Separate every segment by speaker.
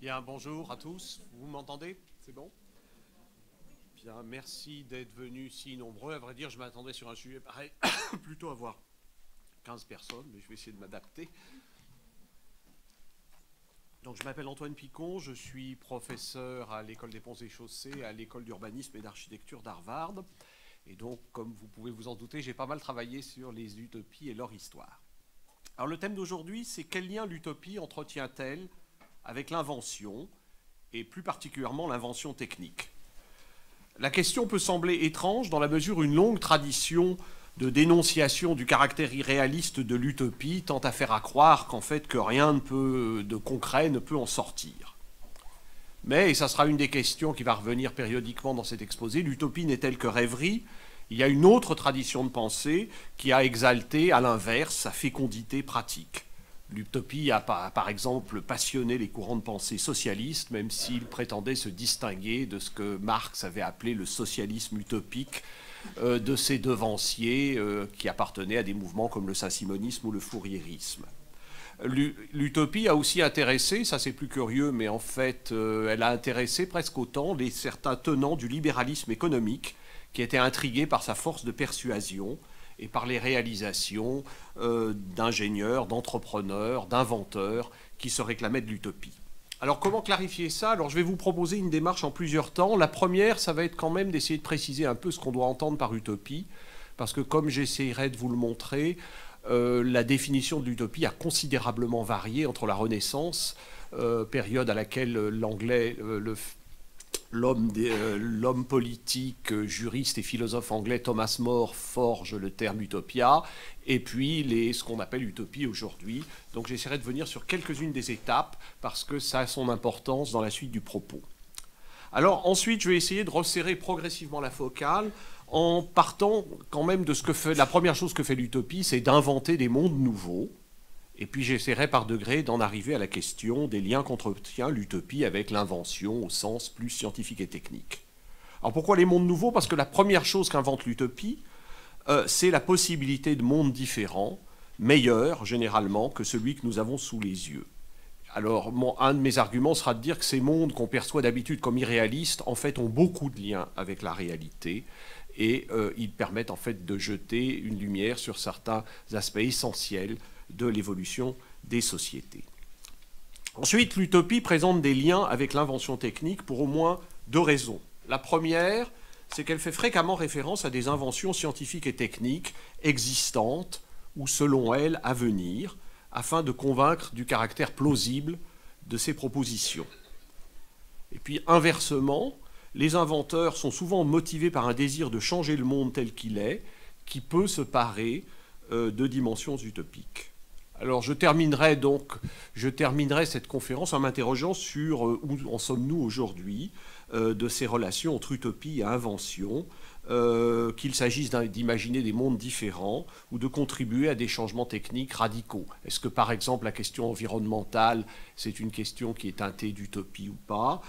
Speaker 1: Bien, bonjour à tous. Vous m'entendez? C'est bon? Bien, merci d'être venus si nombreux. À vrai dire, je m'attendais sur un sujet pareil, plutôt à voir 15 personnes, mais je vais essayer de m'adapter. Donc, je m'appelle Antoine Picon, je suis professeur à l'École des Ponts et Chaussées, à l'École d'urbanisme et d'architecture d'Harvard. Et donc, comme vous pouvez vous en douter, j'ai pas mal travaillé sur les utopies et leur histoire. Alors, le thème d'aujourd'hui, c'est quel lien l'utopie entretient-elle avec l'invention, et plus particulièrement l'invention technique. La question peut sembler étrange dans la mesure où une longue tradition de dénonciation du caractère irréaliste de l'utopie tend à faire croire qu'en fait que rien de concret ne peut en sortir. Mais, et ça sera une des questions qui va revenir périodiquement dans cet exposé, l'utopie n'est-elle que rêverie? Il y a une autre tradition de pensée qui a exalté, à l'inverse, sa fécondité pratique. L'utopie a par exemple passionné les courants de pensée socialistes, même s'il prétendait se distinguer de ce que Marx avait appelé le socialisme utopique de ses devanciers qui appartenaient à des mouvements comme le saint-simonisme ou le fouriérisme. L'utopie a aussi intéressé, ça c'est plus curieux, mais en fait elle a intéressé presque autant certains tenants du libéralisme économique qui étaient intrigués par sa force de persuasion et par les réalisations d'ingénieurs, d'entrepreneurs, d'inventeurs qui se réclamaient de l'utopie. Alors comment clarifier ça? Alors je vais vous proposer une démarche en plusieurs temps. La première, ça va être quand même d'essayer de préciser un peu ce qu'on doit entendre par utopie, parce que comme j'essaierai de vous le montrer, la définition de l'utopie a considérablement varié entre la Renaissance, période à laquelle l'homme politique, juriste et philosophe anglais Thomas More forge le terme utopia, et puis ce qu'on appelle utopie aujourd'hui. Donc j'essaierai de venir sur quelques-unes des étapes, parce que ça a son importance dans la suite du propos. Alors ensuite, je vais essayer de resserrer progressivement la focale, en partant quand même de ce que fait... La première chose que fait l'utopie, c'est d'inventer des mondes nouveaux. Et puis j'essaierai par degrés d'en arriver à la question des liens qu'entretient l'utopie avec l'invention au sens plus scientifique et technique. Alors pourquoi les mondes nouveaux? Parce que la première chose qu'invente l'utopie, c'est la possibilité de mondes différents, meilleurs généralement que celui que nous avons sous les yeux. Alors un de mes arguments sera de dire que ces mondes qu'on perçoit d'habitude comme irréalistes, en fait, ont beaucoup de liens avec la réalité, et ils permettent en fait de jeter une lumière sur certains aspects essentiels de l'évolution des sociétés. Ensuite, l'utopie présente des liens avec l'invention technique pour au moins deux raisons. La première, c'est qu'elle fait fréquemment référence à des inventions scientifiques et techniques existantes ou, selon elle, à venir, afin de convaincre du caractère plausible de ces propositions. Et puis, inversement, les inventeurs sont souvent motivés par un désir de changer le monde tel qu'il est, qui peut se parer de dimensions utopiques. Alors je terminerai cette conférence en m'interrogeant sur où en sommes-nous aujourd'hui de ces relations entre utopie et invention, qu'il s'agisse d'imaginer des mondes différents ou de contribuer à des changements techniques radicaux. Est-ce que par exemple la question environnementale, c'est une question qui est teintée d'utopie ou pas?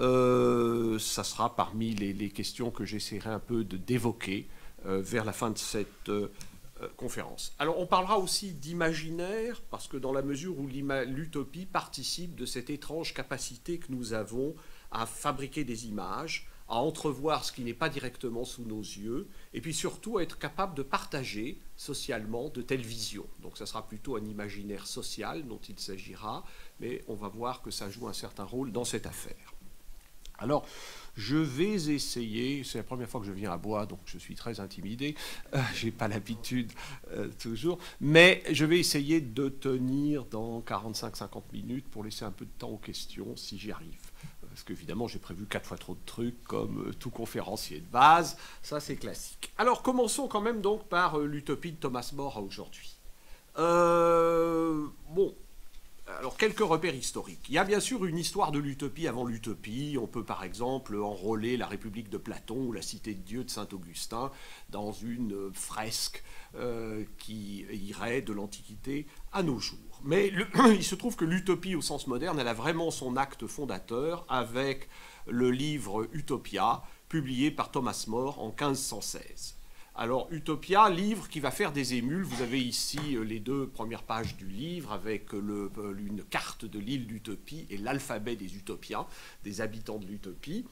Speaker 1: Ça sera parmi les questions que j'essaierai un peu d'évoquer vers la fin de cette conférence. Alors on parlera aussi d'imaginaire, parce que dans la mesure où l'utopie participe de cette étrange capacité que nous avons à fabriquer des images, à entrevoir ce qui n'est pas directement sous nos yeux, et puis surtout à être capable de partager socialement de telles visions. Donc ça sera plutôt un imaginaire social dont il s'agira, mais on va voir que ça joue un certain rôle dans cette affaire. Alors, je vais essayer, c'est la première fois que je viens à Bois, donc je suis très intimidé, je n'ai pas l'habitude toujours, mais je vais essayer de tenir dans 45-50 minutes pour laisser un peu de temps aux questions, si j'y arrive. Parce qu'évidemment, j'ai prévu 4 fois trop de trucs, comme tout conférencier de base, ça c'est classique. Alors, commençons quand même donc par l'utopie de Thomas More à aujourd'hui. Bon. Alors, quelques repères historiques. Il y a bien sûr une histoire de l'utopie avant l'utopie. On peut par exemple enrôler la République de Platon ou la Cité de Dieu de Saint-Augustin dans une fresque qui irait de l'Antiquité à nos jours. Mais il se trouve que l'utopie au sens moderne, elle a vraiment son acte fondateur avec le livre Utopia, publié par Thomas More en 1516. Alors, Utopia, livre qui va faire des émules. Vous avez ici les 2 premières pages du livre avec une carte de l'île d'Utopie et l'alphabet des utopiens, des habitants de l'Utopie.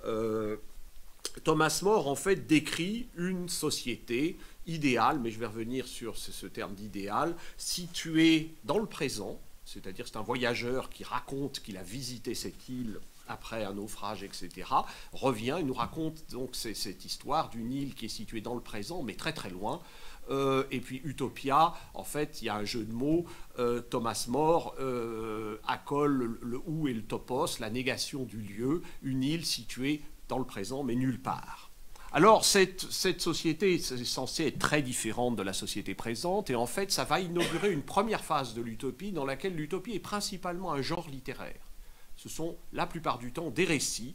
Speaker 1: Thomas More, en fait, décrit une société idéale, mais je vais revenir sur ce terme d'idéal, située dans le présent, c'est-à-dire c'est un voyageur qui raconte qu'il a visité cette île après un naufrage, etc., revient et nous raconte donc cette histoire d'une île qui est située dans le présent, mais très très loin. Et puis Utopia, en fait, il y a un jeu de mots. Thomas More accole le ou et le topos, la négation du lieu, une île située dans le présent, mais nulle part. Alors, cette société est censée être très différente de la société présente, et en fait, ça va inaugurer une première phase de l'utopie, dans laquelle l'utopie est principalement un genre littéraire. Ce sont, la plupart du temps, des récits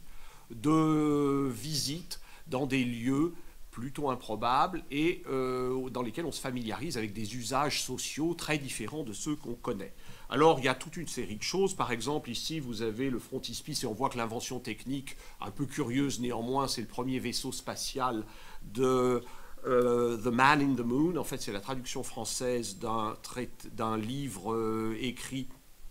Speaker 1: de visites dans des lieux plutôt improbables et dans lesquels on se familiarise avec des usages sociaux très différents de ceux qu'on connaît. Alors, il y a toute une série de choses. Par exemple, ici, vous avez le frontispice et on voit que l'invention technique, un peu curieuse néanmoins, c'est le premier vaisseau spatial de The Man in the Moon. En fait, c'est la traduction française d'un livre écrit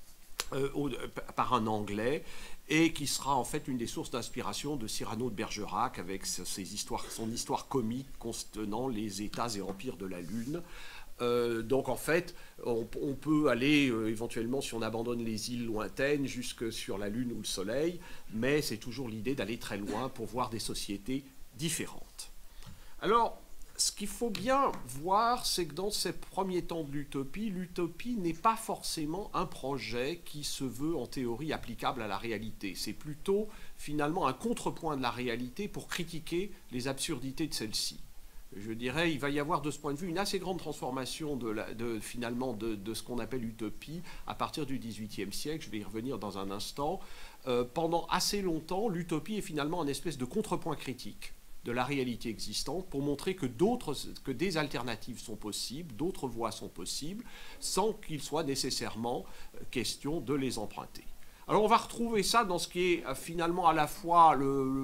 Speaker 1: par un Anglais et qui sera en fait une des sources d'inspiration de Cyrano de Bergerac avec son histoire comique contenant les États et empires de la Lune. Donc en fait, on peut aller éventuellement, si on abandonne les îles lointaines, jusque sur la Lune ou le Soleil, mais c'est toujours l'idée d'aller très loin pour voir des sociétés différentes. Alors, ce qu'il faut bien voir, c'est que dans ces premiers temps de l'utopie, l'utopie n'est pas forcément un projet qui se veut en théorie applicable à la réalité. C'est plutôt finalement un contrepoint de la réalité pour critiquer les absurdités de celle-ci. Je dirais, il va y avoir de ce point de vue une assez grande transformation finalement de ce qu'on appelle utopie à partir du XVIIIe siècle. Je vais y revenir dans un instant. Pendant assez longtemps, l'utopie est finalement une espèce de contrepoint critique de la réalité existante pour montrer que des alternatives sont possibles, d'autres voies sont possibles, sans qu'il soit nécessairement question de les emprunter. Alors on va retrouver ça dans ce qui est finalement à la fois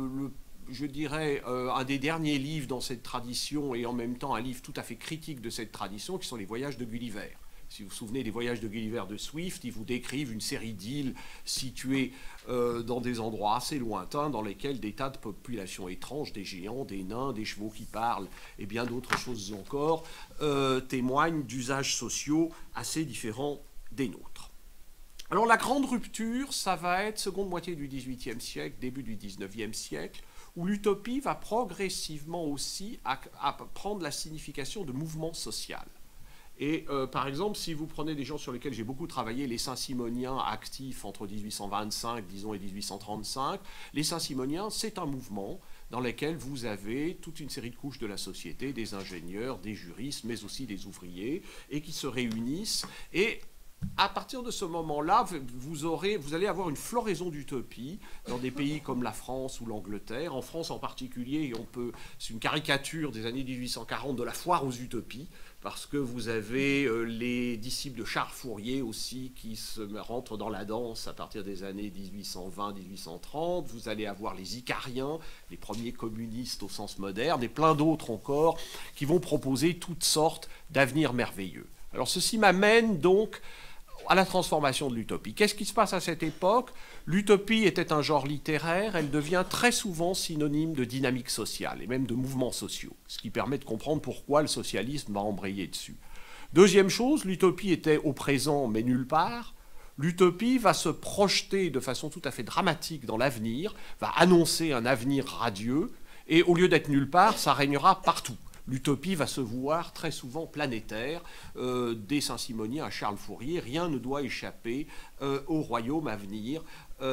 Speaker 1: je dirais, un des derniers livres dans cette tradition et en même temps un livre tout à fait critique de cette tradition, qui sont les Voyages de Gulliver. Si vous vous souvenez des Voyages de Gulliver de Swift, ils vous décrivent une série d'îles situées dans des endroits assez lointains dans lesquels des tas de populations étranges, des géants, des nains, des chevaux qui parlent et bien d'autres choses encore, témoignent d'usages sociaux assez différents des nôtres. Alors la grande rupture, ça va être seconde moitié du XVIIIe siècle, début du XIXe siècle, où l'utopie va progressivement aussi prendre la signification de mouvement social. Et par exemple, si vous prenez des gens sur lesquels j'ai beaucoup travaillé, les Saint-Simoniens actifs entre 1825, disons, et 1835, les Saint-Simoniens, c'est un mouvement dans lequel vous avez toute une série de couches de la société, des ingénieurs, des juristes, mais aussi des ouvriers, et qui se réunissent. Et à partir de ce moment-là, vous allez avoir une floraison d'utopie dans des pays comme la France ou l'Angleterre. En France en particulier, c'est une caricature des années 1840 de la foire aux utopies, parce que vous avez les disciples de Charles Fourier aussi qui rentrent dans la danse à partir des années 1820-1830. Vous allez avoir les Icariens, les premiers communistes au sens moderne, et plein d'autres encore qui vont proposer toutes sortes d'avenirs merveilleux. Alors ceci m'amène donc à la transformation de l'utopie. Qu'est-ce qui se passe à cette époque? L'utopie était un genre littéraire, elle devient très souvent synonyme de dynamique sociale et même de mouvements sociaux, ce qui permet de comprendre pourquoi le socialisme va embrayer dessus. Deuxième chose, l'utopie était au présent mais nulle part. L'utopie va se projeter de façon tout à fait dramatique dans l'avenir, va annoncer un avenir radieux, et au lieu d'être nulle part, ça régnera partout. L'utopie va se voir très souvent planétaire, des Saint-Simoniens à Charles Fourier. Rien ne doit échapper au royaume à venir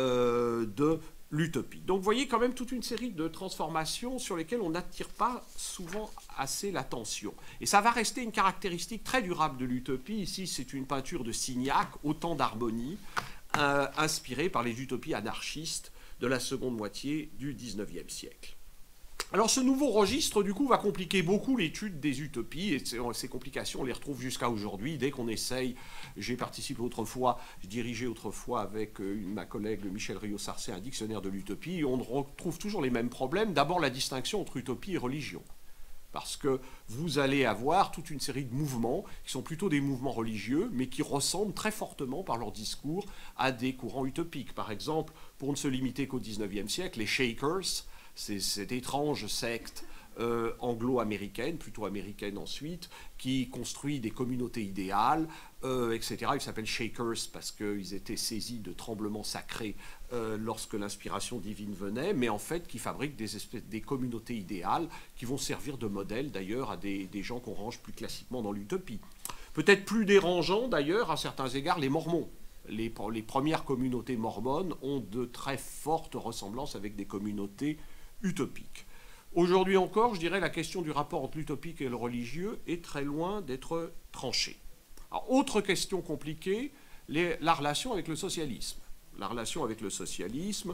Speaker 1: de l'utopie. Donc vous voyez quand même toute une série de transformations sur lesquelles on n'attire pas souvent assez l'attention. Et ça va rester une caractéristique très durable de l'utopie. Ici, c'est une peinture de Signac, Autant d'harmonie, inspirée par les utopies anarchistes de la seconde moitié du XIXe siècle. Alors ce nouveau registre, du coup, va compliquer beaucoup l'étude des utopies, et ces complications, on les retrouve jusqu'à aujourd'hui, dès qu'on essaye, j'ai dirigé autrefois avec ma collègue Michel Rio-Sarcey un dictionnaire de l'utopie, et on retrouve toujours les mêmes problèmes. D'abord la distinction entre utopie et religion. Parce que vous allez avoir toute une série de mouvements qui sont plutôt des mouvements religieux, mais qui ressemblent très fortement par leur discours à des courants utopiques. Par exemple, pour ne se limiter qu'au XIXe siècle, les Shakers, c'est cette étrange secte anglo-américaine, plutôt américaine ensuite, qui construit des communautés idéales, etc. Ils s'appellent Shakers parce qu'ils étaient saisis de tremblements sacrés lorsque l'inspiration divine venait, mais en fait qui fabriquent des communautés idéales qui vont servir de modèle d'ailleurs à des gens qu'on range plus classiquement dans l'utopie. Peut-être plus dérangeant d'ailleurs à certains égards les Mormons. Les premières communautés mormones ont de très fortes ressemblances avec des communautés utopiques. Aujourd'hui encore, je dirais, la question du rapport entre l'utopique et le religieux est très loin d'être tranchée. Alors, autre question compliquée, la relation avec le socialisme. La relation avec le socialisme,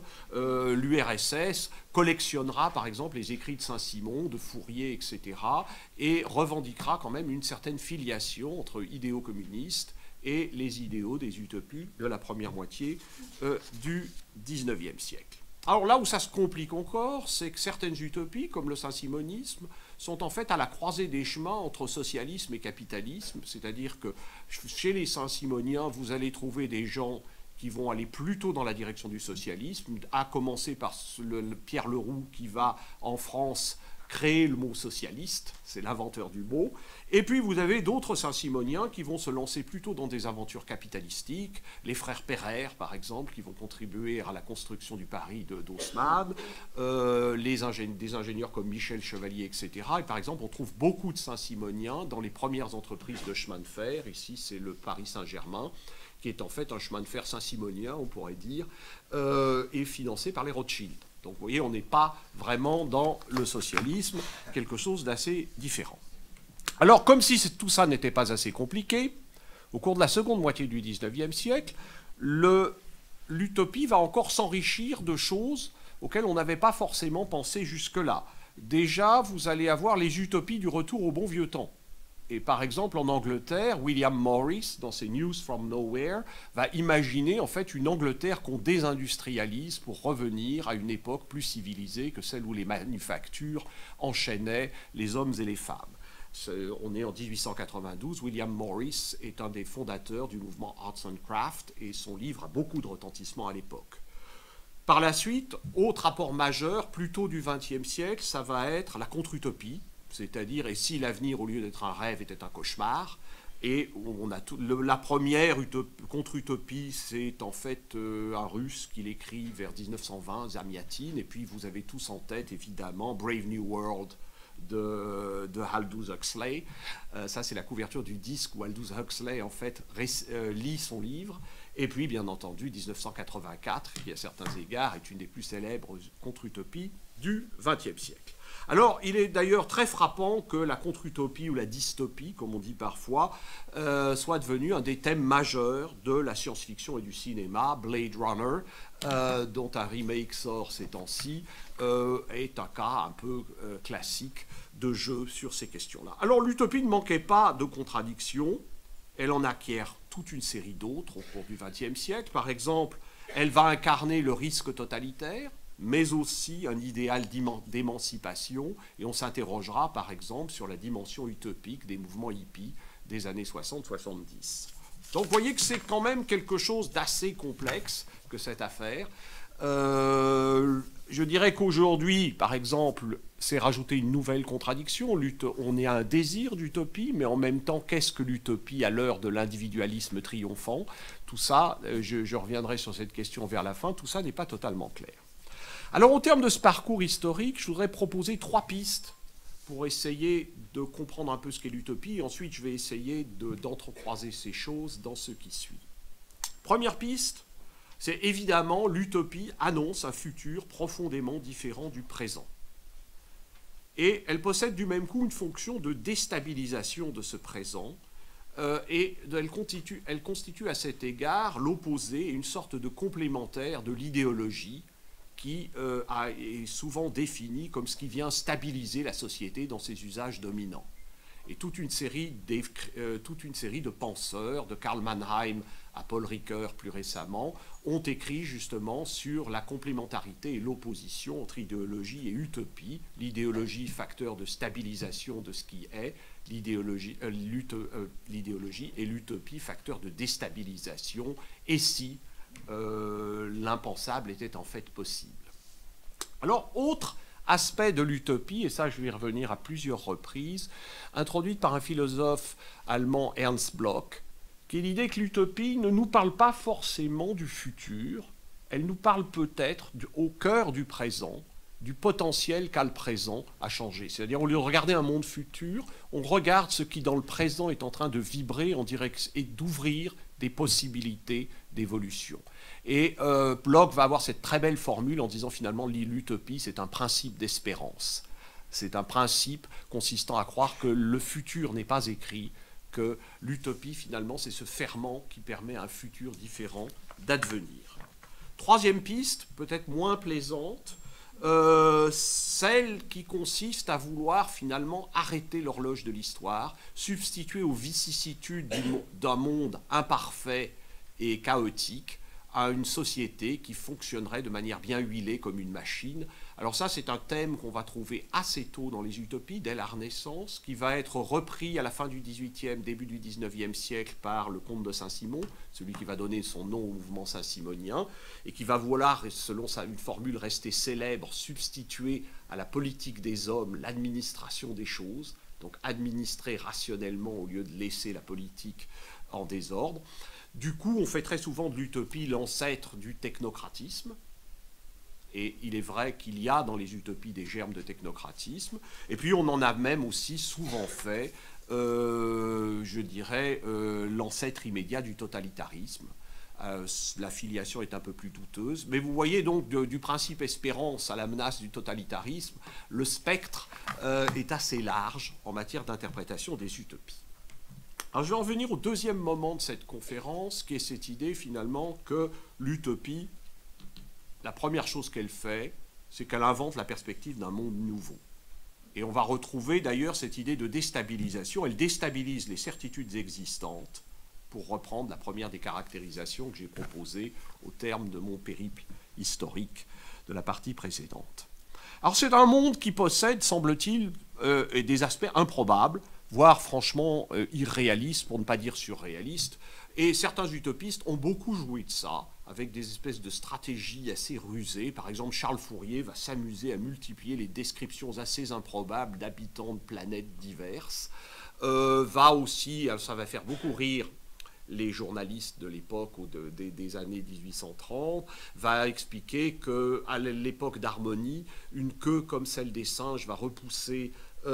Speaker 1: l'URSS collectionnera par exemple les écrits de Saint-Simon, de Fourier, etc., et revendiquera quand même une certaine filiation entre idéaux communistes et les idéaux des utopies de la première moitié du XIXe siècle. Alors là où ça se complique encore, c'est que certaines utopies, comme le saint-simonisme, sont en fait à la croisée des chemins entre socialisme et capitalisme, c'est-à-dire que chez les saint-simoniens, vous allez trouver des gens qui vont aller plutôt dans la direction du socialisme, à commencer par Pierre Leroux qui va en France créer le mot socialiste, c'est l'inventeur du mot, et puis vous avez d'autres saint-simoniens qui vont se lancer plutôt dans des aventures capitalistiques, les frères Pereire par exemple, qui vont contribuer à la construction du Paris d'Haussmann, des ingénieurs comme Michel Chevalier, etc. Et par exemple, on trouve beaucoup de saint-simoniens dans les premières entreprises de chemin de fer, ici c'est le Paris Saint-Germain, qui est en fait un chemin de fer saint-simonien, on pourrait dire, et financé par les Rothschild. Donc vous voyez, on n'est pas vraiment dans le socialisme, quelque chose d'assez différent. Alors, comme si tout ça n'était pas assez compliqué, au cours de la seconde moitié du XIXe siècle, l'utopie va encore s'enrichir de choses auxquelles on n'avait pas forcément pensé jusque-là. Déjà, vous allez avoir les utopies du retour au bon vieux temps. Et par exemple, en Angleterre, William Morris, dans ses News from Nowhere, va imaginer en fait une Angleterre qu'on désindustrialise pour revenir à une époque plus civilisée que celle où les manufactures enchaînaient les hommes et les femmes. On est en 1892, William Morris est un des fondateurs du mouvement Arts and Crafts et son livre a beaucoup de retentissement à l'époque. Par la suite, autre apport majeur, plutôt du XXe siècle, ça va être la contre-utopie, c'est-à-dire, et si l'avenir, au lieu d'être un rêve, était un cauchemar, et on a la première contre-utopie, c'est en fait un Russe qui l'écrit vers 1920, Zamyatin, et puis vous avez tous en tête, évidemment, Brave New World de Aldous Huxley. Ça, c'est la couverture du disque où Aldous Huxley, en fait, lit son livre. Et puis, bien entendu, 1984, qui à certains égards est une des plus célèbres contre-utopies du XXe siècle. Alors, il est d'ailleurs très frappant que la contre-utopie ou la dystopie, comme on dit parfois, soit devenue un des thèmes majeurs de la science-fiction et du cinéma. Blade Runner, dont un remake sort ces temps-ci, est un cas un peu classique de jeu sur ces questions-là. Alors, l'utopie ne manquait pas de contradictions. Elle en acquiert toute une série d'autres au cours du XXe siècle. Par exemple, elle va incarner le risque totalitaire, mais aussi un idéal d'émancipation, et on s'interrogera par exemple sur la dimension utopique des mouvements hippies des années 60-70. Donc vous voyez que c'est quand même quelque chose d'assez complexe que cette affaire. Je dirais qu'aujourd'hui, par exemple, c'est rajouter une nouvelle contradiction. On est à un désir d'utopie, mais en même temps, qu'est-ce que l'utopie à l'heure de l'individualisme triomphant? Tout ça, je reviendrai sur cette question vers la fin, tout ça n'est pas totalement clair. Alors, au terme de ce parcours historique, je voudrais proposer 3 pistes pour essayer de comprendre un peu ce qu'est l'utopie. Et ensuite, je vais essayer d'entrecroiser ces choses dans ce qui suit. Première piste, c'est évidemment l'utopie annonce un futur profondément différent du présent. Et elle possède du même coup une fonction de déstabilisation de ce présent. Et elle constitue à cet égard l'opposé et une sorte de complémentaire de l'idéologie qui est souvent définie comme ce qui vient stabiliser la société dans ses usages dominants. Et toute une série de penseurs, de Karl Mannheim à Paul Ricoeur plus récemment, ont écrit justement sur la complémentarité et l'opposition entre idéologie et utopie. L'idéologie, facteur de stabilisation de ce qui est, l'idéologie et l'utopie, facteur de déstabilisation, et si l'impensable était en fait possible. Alors, autre aspect de l'utopie, et ça je vais y revenir à plusieurs reprises, introduite par un philosophe allemand Ernst Bloch, qui est l'idée que l'utopie ne nous parle pas forcément du futur, elle nous parle peut-être au cœur du présent, du potentiel qu'a le présent à changer. C'est-à-dire, au lieu de regarder un monde futur, on regarde ce qui dans le présent est en train de vibrer en direct et d'ouvrir des possibilités d'évolution. Et Bloch va avoir cette très belle formule en disant finalement l'utopie, c'est un principe d'espérance. C'est un principe consistant à croire que le futur n'est pas écrit, que l'utopie finalement c'est ce ferment qui permet à un futur différent d'advenir. Troisième piste, peut-être moins plaisante, celle qui consiste à vouloir finalement arrêter l'horloge de l'histoire, substituer aux vicissitudes d'un monde imparfait et chaotique à une société qui fonctionnerait de manière bien huilée comme une machine. Alors ça, c'est un thème qu'on va trouver assez tôt dans les utopies, dès la Renaissance, qui va être repris à la fin du XVIIIe, début du XIXe siècle par le comte de Saint-Simon, celui qui va donner son nom au mouvement saint-simonien, et qui va vouloir, selon une formule restée célèbre, substituer à la politique des hommes l'administration des choses, donc administrer rationnellement au lieu de laisser la politique en désordre. Du coup, on fait très souvent de l'utopie l'ancêtre du technocratisme. Et il est vrai qu'il y a dans les utopies des germes de technocratisme. Et puis on en a même aussi souvent fait, je dirais, l'ancêtre immédiat du totalitarisme. La filiation est un peu plus douteuse. Mais vous voyez donc du principe espérance à la menace du totalitarisme, le spectre est assez large en matière d'interprétation des utopies. Alors je vais en venir au deuxième moment de cette conférence, qui est cette idée finalement que l'utopie, la première chose qu'elle fait, c'est qu'elle invente la perspective d'un monde nouveau. Et on va retrouver d'ailleurs cette idée de déstabilisation. Elle déstabilise les certitudes existantes, pour reprendre la première des caractérisations que j'ai proposées au terme de mon périple historique de la partie précédente. Alors c'est un monde qui possède, semble-t-il, des aspects improbables, voire franchement irréalistes, pour ne pas dire surréalistes. Et certains utopistes ont beaucoup joué de ça, avec des espèces de stratégies assez rusées. Par exemple, Charles Fourier va s'amuser à multiplier les descriptions assez improbables d'habitants de planètes diverses. Va aussi, ça va faire beaucoup rire les journalistes de l'époque ou des années 1830, va expliquer qu'à l'époque d'harmonie, une queue comme celle des singes va repousser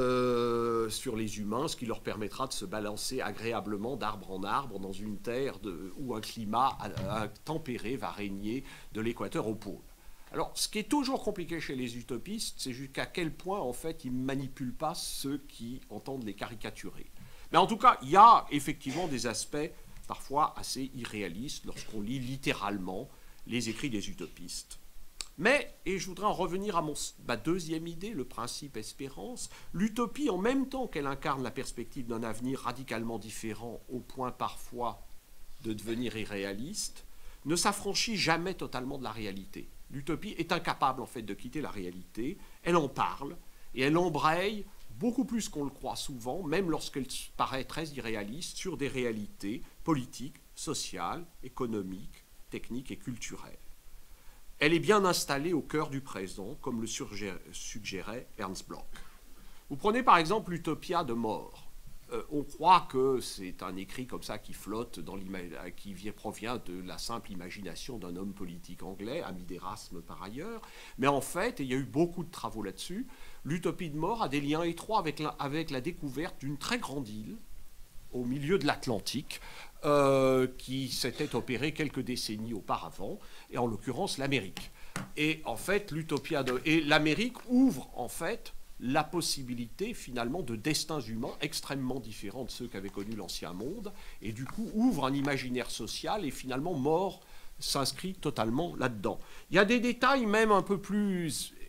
Speaker 1: sur les humains, ce qui leur permettra de se balancer agréablement d'arbre en arbre dans une terre où un climat tempéré va régner de l'équateur au pôle. Alors, ce qui est toujours compliqué chez les utopistes, c'est jusqu'à quel point, en fait, ils ne manipulent pas ceux qui entendent les caricaturer. Mais en tout cas, il y a effectivement des aspects parfois assez irréalistes lorsqu'on lit littéralement les écrits des utopistes. Mais, et je voudrais en revenir à ma deuxième idée, le principe espérance, l'utopie, en même temps qu'elle incarne la perspective d'un avenir radicalement différent, au point parfois de devenir irréaliste, ne s'affranchit jamais totalement de la réalité. L'utopie est incapable, en fait, de quitter la réalité, elle en parle, et elle embraye beaucoup plus qu'on le croit souvent, même lorsqu'elle paraît très irréaliste, sur des réalités politiques, sociales, économiques, techniques et culturelles. Elle est bien installée au cœur du présent, comme le suggérait Ernst Bloch. Vous prenez par exemple l'Utopia de More. On croit que c'est un écrit comme ça qui flotte, qui provient de la simple imagination d'un homme politique anglais, ami d'Erasme par ailleurs. Mais en fait, et il y a eu beaucoup de travaux là-dessus, l'Utopie de More a des liens étroits avec la découverte d'une très grande île au milieu de l'Atlantique, qui s'était opérée quelques décennies auparavant, et en l'occurrence l'Amérique. Et en fait, l'Amérique ouvre en fait la possibilité finalement de destins humains extrêmement différents de ceux qu'avait connus l'ancien monde, et du coup ouvre un imaginaire social, et finalement More s'inscrit totalement là-dedans. Il y a des détails même un peu plus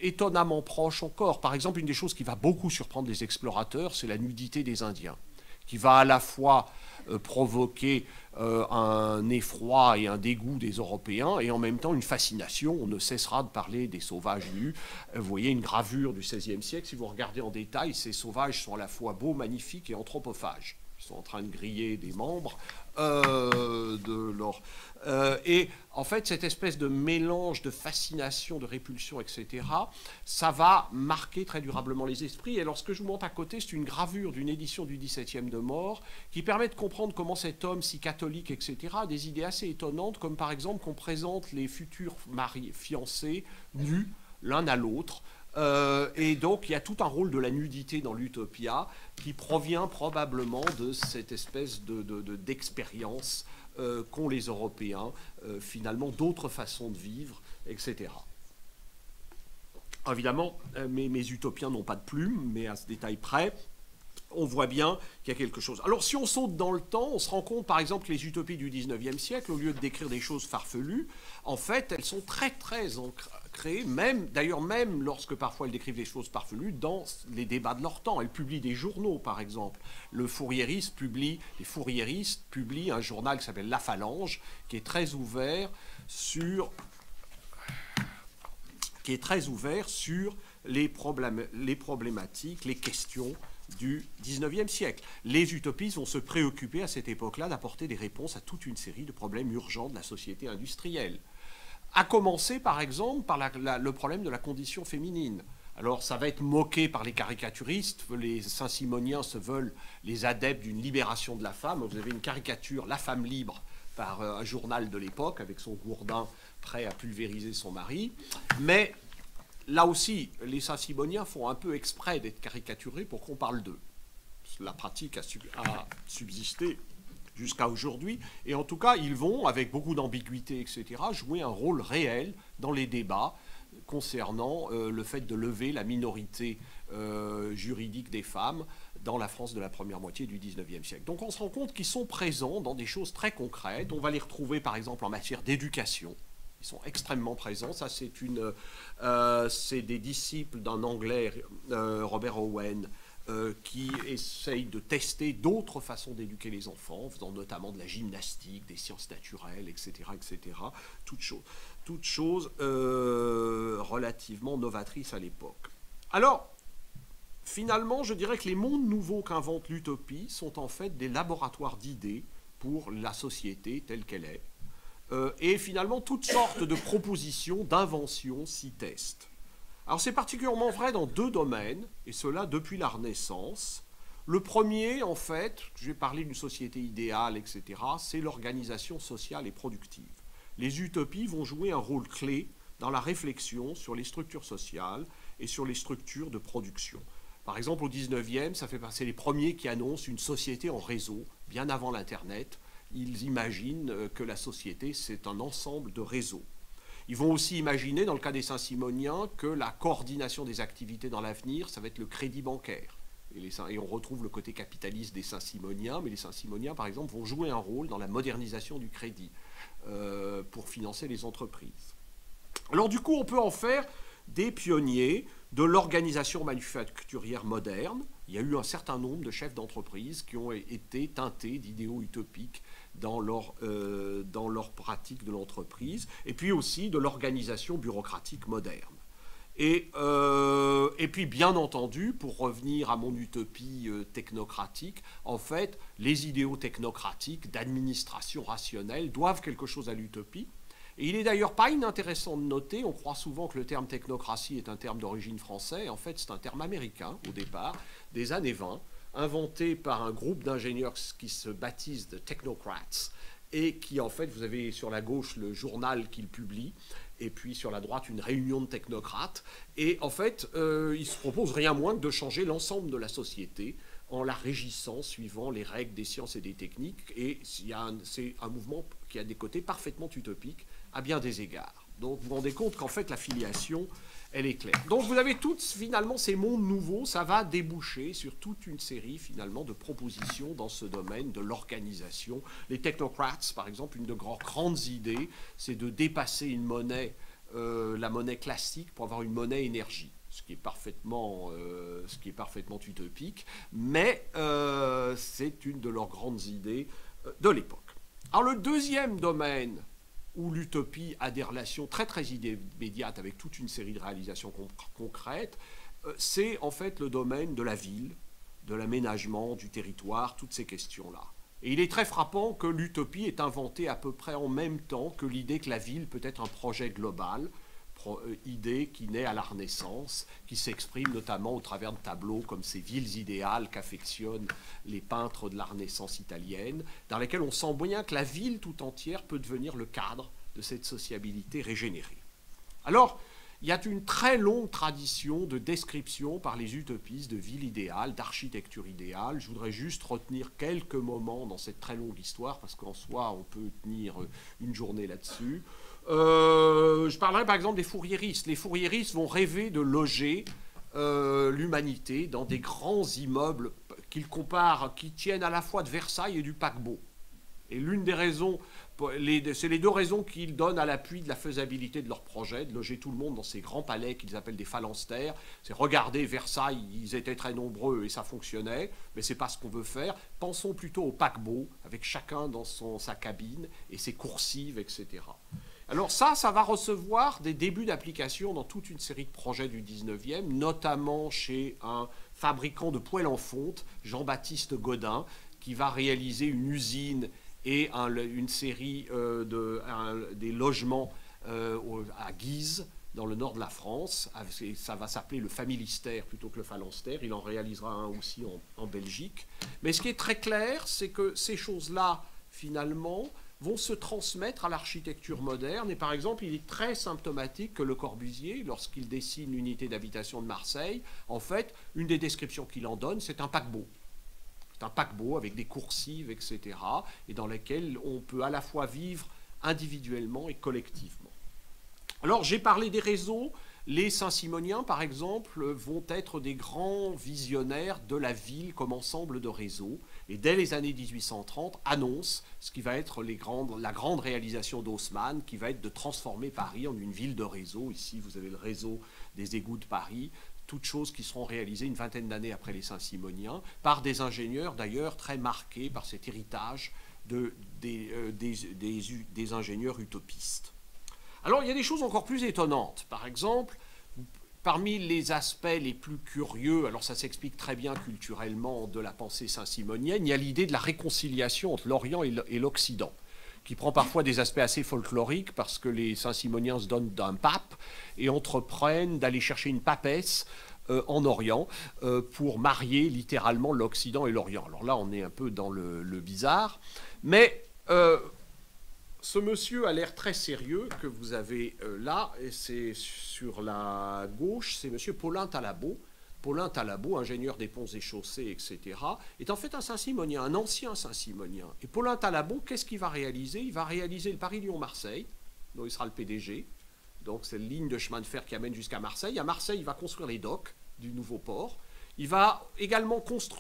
Speaker 1: étonnamment proches encore. Par exemple, une des choses qui va beaucoup surprendre les explorateurs, c'est la nudité des Indiens, qui va à la fois provoquer un effroi et un dégoût des Européens, et en même temps une fascination. On ne cessera de parler des sauvages nus. Vous voyez une gravure du XVIe siècle, si vous regardez en détail, ces sauvages sont à la fois beaux, magnifiques et anthropophages. Ils sont en train de griller des membres de leur... et en fait, cette espèce de mélange de fascination, de répulsion, etc., ça va marquer très durablement les esprits. Et alors, ce que je vous montre à côté, c'est une gravure d'une édition du XVIIe de More qui permet de comprendre comment cet homme si catholique, etc., a des idées assez étonnantes, comme par exemple qu'on présente les futurs fiancés nus l'un à l'autre. Et donc, il y a tout un rôle de la nudité dans l'Utopia qui provient probablement de cette espèce d'expérience qu'ont les Européens, finalement, d'autres façons de vivre, etc. Évidemment, mes utopiens n'ont pas de plume, mais à ce détail près, on voit bien qu'il y a quelque chose. Alors, si on saute dans le temps, on se rend compte, par exemple, que les utopies du XIXe siècle, au lieu de décrire des choses farfelues, en fait, elles sont très, très ancrées, d'ailleurs, même lorsque parfois elles décrivent des choses farfelues, dans les débats de leur temps. Elles publient des journaux, par exemple. Les Fourriéristes publient un journal qui s'appelle La Phalange, qui est très ouvert sur les problématiques, les questions du XIXe siècle. Les utopistes vont se préoccuper à cette époque-là d'apporter des réponses à toute une série de problèmes urgents de la société industrielle. À commencer, par exemple, par le problème de la condition féminine. Alors, ça va être moqué par les caricaturistes. Les saint-simoniens se veulent les adeptes d'une libération de la femme. Vous avez une caricature, La femme libre, par un journal de l'époque, avec son gourdin prêt à pulvériser son mari. Mais là aussi, les saint-simoniens font un peu exprès d'être caricaturés pour qu'on parle d'eux. La pratique a subsisté jusqu'à aujourd'hui. Et en tout cas, ils vont, avec beaucoup d'ambiguïté, etc., jouer un rôle réel dans les débats concernant le fait de lever la minorité juridique des femmes dans la France de la première moitié du XIXe siècle. Donc on se rend compte qu'ils sont présents dans des choses très concrètes. On va les retrouver, par exemple, en matière d'éducation. Ils sont extrêmement présents. Ça, c'est des disciples d'un Anglais, Robert Owen, qui essaye de tester d'autres façons d'éduquer les enfants, en faisant notamment de la gymnastique, des sciences naturelles, etc., etc. Toutes choses relativement novatrices à l'époque. Alors, finalement, je dirais que les mondes nouveaux qu'invente l'utopie sont en fait des laboratoires d'idées pour la société telle qu'elle est. Et finalement, toutes sortes de propositions, d'inventions s'y testent. Alors c'est particulièrement vrai dans deux domaines, et cela depuis la Renaissance. Le premier, en fait, je vais parler d'une société idéale, etc., c'est l'organisation sociale et productive. Les utopies vont jouer un rôle clé dans la réflexion sur les structures sociales et sur les structures de production. Par exemple, au 19e, ça fait partie des premiers qui annoncent une société en réseau, bien avant l'Internet. Ils imaginent que la société, c'est un ensemble de réseaux. Ils vont aussi imaginer, dans le cas des Saint-Simoniens, que la coordination des activités dans l'avenir, ça va être le crédit bancaire. Et on retrouve le côté capitaliste des Saint-Simoniens, mais les Saint-Simoniens, par exemple, vont jouer un rôle dans la modernisation du crédit pour financer les entreprises. Alors du coup, on peut en faire des pionniers de l'organisation manufacturière moderne. Il y a eu un certain nombre de chefs d'entreprise qui ont été teintés d'idéaux utopiques dans leur pratique de l'entreprise, et puis aussi de l'organisation bureaucratique moderne. Et puis, bien entendu, pour revenir à mon utopie technocratique, en fait, les idéaux technocratiques d'administration rationnelle doivent quelque chose à l'utopie. Et il n'est d'ailleurs pas inintéressant de noter, on croit souvent que le terme technocratie est un terme d'origine française, en fait c'est un terme américain au départ, des années 20, inventé par un groupe d'ingénieurs qui se baptise de Technocrats, et qui en fait, vous avez sur la gauche le journal qu'ils publient, et puis sur la droite une réunion de technocrates, et en fait ils se proposent rien moins que de changer l'ensemble de la société en la régissant suivant les règles des sciences et des techniques, et c'est un mouvement qui a des côtés parfaitement utopiques à bien des égards. Donc vous vous rendez compte qu'en fait la filiation, elle est claire. Donc vous avez tous finalement ces mondes nouveaux, ça va déboucher sur toute une série finalement de propositions dans ce domaine de l'organisation. Les technocrats, par exemple, une de leurs grandes idées, c'est de dépasser une monnaie la monnaie classique pour avoir une monnaie énergie, ce qui est parfaitement utopique, mais c'est une de leurs grandes idées de l'époque. Alors le deuxième domaine où l'utopie a des relations très très immédiates avec toute une série de réalisations concrètes, c'est en fait le domaine de la ville, de l'aménagement, du territoire, toutes ces questions-là. Et il est très frappant que l'utopie est inventée à peu près en même temps que l'idée que la ville peut être un projet global, idée qui naît à la Renaissance, qui s'exprime notamment au travers de tableaux comme ces villes idéales qu'affectionnent les peintres de la Renaissance italienne, dans lesquels on sent bien que la ville tout entière peut devenir le cadre de cette sociabilité régénérée. Alors, il y a une très longue tradition de description par les utopistes de ville idéale, d'architecture idéale. Je voudrais juste retenir quelques moments dans cette très longue histoire, parce qu'en soi, on peut tenir une journée là-dessus. Je parlerai par exemple des fourriéristes. Les fourriéristes vont rêver de loger l'humanité dans des grands immeubles qu'ils comparent, qui tiennent à la fois de Versailles et du paquebot. Et l'une des raisons, c'est les deux raisons qu'ils donnent à l'appui de la faisabilité de leur projet, de loger tout le monde dans ces grands palais qu'ils appellent des phalanstères. C'est regardez Versailles, ils étaient très nombreux et ça fonctionnait, mais c'est pas ce qu'on veut faire. Pensons plutôt au paquebot, avec chacun dans sa cabine et ses coursives, etc. Alors ça va recevoir des débuts d'application dans toute une série de projets du 19e, notamment chez un fabricant de poêles en fonte, Jean-Baptiste Gaudin, qui va réaliser une usine et une série des logements à Guise, dans le nord de la France. Ça va s'appeler le familistère plutôt que le phalanstère. Il en réalisera un aussi en Belgique. Mais ce qui est très clair, c'est que ces choses-là, finalement, vont se transmettre à l'architecture moderne. Et par exemple, il est très symptomatique que Le Corbusier, lorsqu'il dessine l'unité d'habitation de Marseille, en fait, une des descriptions qu'il en donne, c'est un paquebot. C'est un paquebot avec des coursives, etc., et dans lesquels on peut à la fois vivre individuellement et collectivement. Alors, j'ai parlé des réseaux. Les Saint-Simoniens, par exemple, vont être des grands visionnaires de la ville comme ensemble de réseaux, et dès les années 1830, annoncent ce qui va être la grande réalisation d'Haussmann, qui va être de transformer Paris en une ville de réseau. Ici, vous avez le réseau des égouts de Paris, toutes choses qui seront réalisées une vingtaine d'années après les Saint-Simoniens, par des ingénieurs d'ailleurs très marqués par cet héritage des ingénieurs utopistes. Alors, il y a des choses encore plus étonnantes. Par exemple, parmi les aspects les plus curieux, alors ça s'explique très bien culturellement de la pensée saint-simonienne, il y a l'idée de la réconciliation entre l'Orient et l'Occident, qui prend parfois des aspects assez folkloriques parce que les Saint-Simoniens se donnent d'un pape et entreprennent d'aller chercher une papesse en Orient pour marier littéralement l'Occident et l'Orient. Alors là, on est un peu dans le bizarre, mais ce monsieur a l'air très sérieux que vous avez là, et c'est sur la gauche, c'est monsieur Paulin Talabot. Paulin Talabot, ingénieur des ponts et chaussées, etc., est en fait un Saint-Simonien, un ancien Saint-Simonien. Et Paulin Talabot, qu'est-ce qu'il va réaliser? Il va réaliser le Paris-Lyon-Marseille, dont il sera le PDG. Donc c'est la ligne de chemin de fer qui amène jusqu'à Marseille. À Marseille, il va construire les docks du nouveau port. Il va également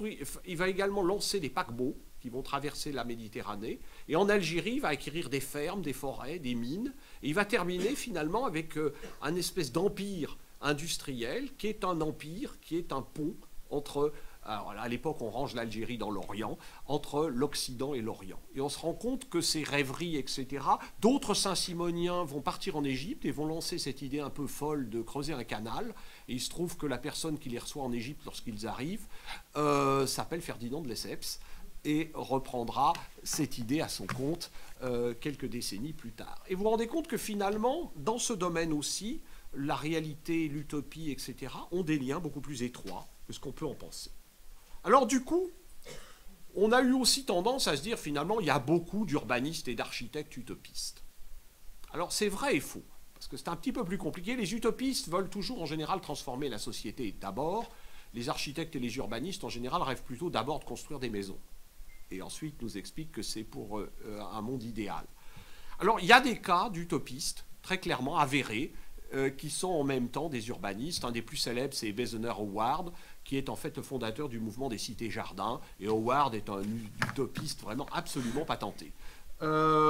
Speaker 1: lancer des paquebots qui vont traverser la Méditerranée. Et en Algérie, il va acquérir des fermes, des forêts, des mines. Et il va terminer finalement avec un espèce d'empire industriel qui est un empire, qui est un pont entre, alors à l'époque on range l'Algérie dans l'Orient, entre l'Occident et l'Orient. Et on se rend compte que ces rêveries, etc., d'autres Saint-Simoniens vont partir en Égypte et vont lancer cette idée un peu folle de creuser un canal. Et il se trouve que la personne qui les reçoit en Égypte lorsqu'ils arrivent s'appelle Ferdinand de Lesseps, et reprendra cette idée à son compte quelques décennies plus tard. Et vous vous rendez compte que finalement, dans ce domaine aussi, la réalité, l'utopie, etc., ont des liens beaucoup plus étroits que ce qu'on peut en penser. Alors du coup, on a eu aussi tendance à se dire finalement, il y a beaucoup d'urbanistes et d'architectes utopistes. Alors c'est vrai et faux, parce que c'est un petit peu plus compliqué. Les utopistes veulent toujours en général transformer la société d'abord. Les architectes et les urbanistes en général rêvent plutôt d'abord de construire des maisons. Et ensuite nous explique que c'est pour un monde idéal. Alors il y a des cas d'utopistes très clairement avérés qui sont en même temps des urbanistes. Un des plus célèbres, c'est Ebenezer Howard, qui est en fait le fondateur du mouvement des cités-jardins. Et Howard est un utopiste vraiment absolument patenté.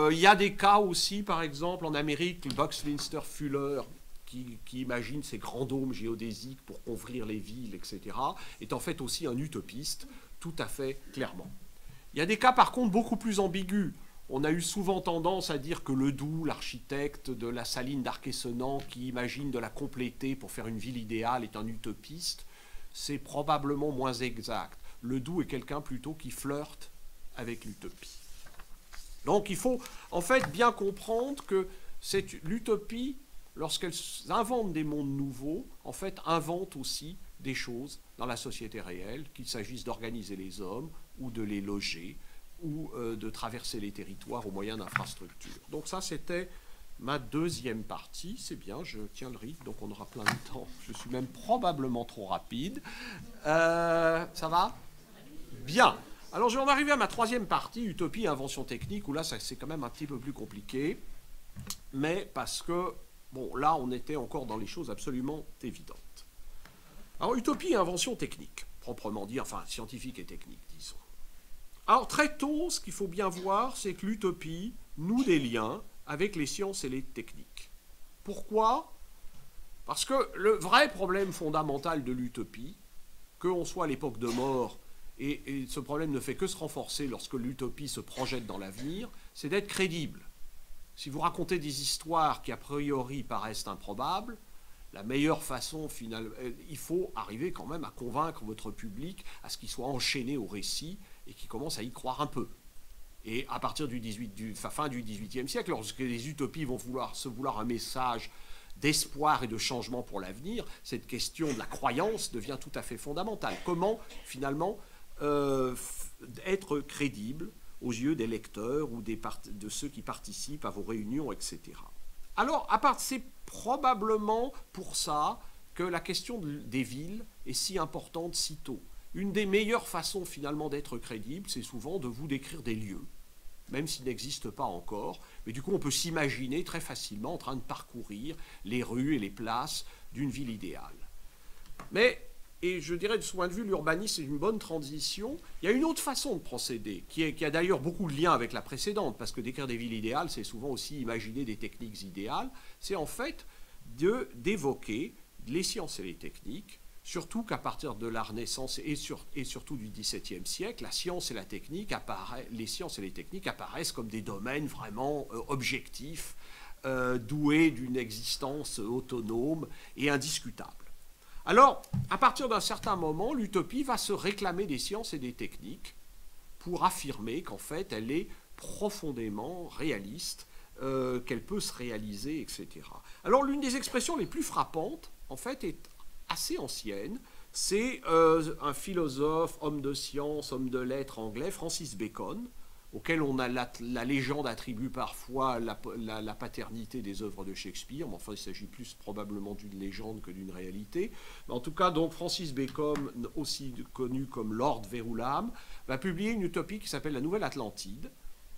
Speaker 1: Il y a des cas aussi, par exemple, en Amérique, le Buckminster Fuller, qui imagine ces grands dômes géodésiques pour couvrir les villes, etc., est en fait aussi un utopiste, tout à fait clairement. Il y a des cas, par contre, beaucoup plus ambigus. On a eu souvent tendance à dire que Ledoux, l'architecte de la Saline d'Arquessenan, qui imagine de la compléter pour faire une ville idéale, est un utopiste. C'est probablement moins exact. Ledoux est quelqu'un plutôt qui flirte avec l'utopie. Donc il faut en fait bien comprendre que l'utopie, lorsqu'elle invente des mondes nouveaux, en fait invente aussi des choses dans la société réelle, qu'il s'agisse d'organiser les hommes ou de les loger, ou de traverser les territoires au moyen d'infrastructures. Donc ça, c'était ma deuxième partie. C'est bien, je tiens le rythme, donc on aura plein de temps. Je suis même probablement trop rapide. Ça va? Bien. Alors, je vais en arriver à ma troisième partie, utopie et invention technique, où là, c'est quand même un petit peu plus compliqué. Mais parce que, bon, là, on était encore dans les choses absolument évidentes. Alors, utopie et invention technique, proprement dit, enfin, scientifique et technique, disons. Alors très tôt, ce qu'il faut bien voir, c'est que l'utopie noue des liens avec les sciences et les techniques. Pourquoi? Parce que le vrai problème fondamental de l'utopie, qu'on soit à l'époque de More, et ce problème ne fait que se renforcer lorsque l'utopie se projette dans l'avenir, c'est d'être crédible. Si vous racontez des histoires qui a priori paraissent improbables, la meilleure façon, finalement, il faut arriver quand même à convaincre votre public à ce qu'il soit enchaîné au récit et qu'il commence à y croire un peu. Et à partir fin du XVIIIe siècle, lorsque les utopies vont se vouloir un message d'espoir et de changement pour l'avenir, cette question de la croyance devient tout à fait fondamentale. Comment, finalement, être crédible aux yeux des lecteurs ou de ceux qui participent à vos réunions, etc. Alors, c'est probablement pour ça que la question des villes est si importante si tôt. Une des meilleures façons finalement d'être crédible, c'est souvent de vous décrire des lieux, même s'ils n'existent pas encore. Mais du coup, on peut s'imaginer très facilement en train de parcourir les rues et les places d'une ville idéale. Mais, et je dirais de ce point de vue, l'urbanisme c'est une bonne transition. Il y a une autre façon de procéder, qui a d'ailleurs beaucoup de liens avec la précédente, parce que décrire des villes idéales, c'est souvent aussi imaginer des techniques idéales. C'est en fait d'évoquer les sciences et les techniques, surtout qu'à partir de la Renaissance et surtout du XVIIe siècle, les sciences et les techniques apparaissent comme des domaines vraiment objectifs, doués d'une existence autonome et indiscutable. Alors, à partir d'un certain moment, l'utopie va se réclamer des sciences et des techniques pour affirmer qu'en fait, elle est profondément réaliste, qu'elle peut se réaliser, etc. Alors, l'une des expressions les plus frappantes, en fait, est assez ancienne. C'est un philosophe, homme de science, homme de lettres anglais, Francis Bacon, auquel on a la légende attribue parfois la paternité des œuvres de Shakespeare, mais enfin il s'agit plus probablement d'une légende que d'une réalité. Mais en tout cas, donc Francis Bacon, aussi connu comme Lord Verulam, va publier une utopie qui s'appelle la Nouvelle Atlantide,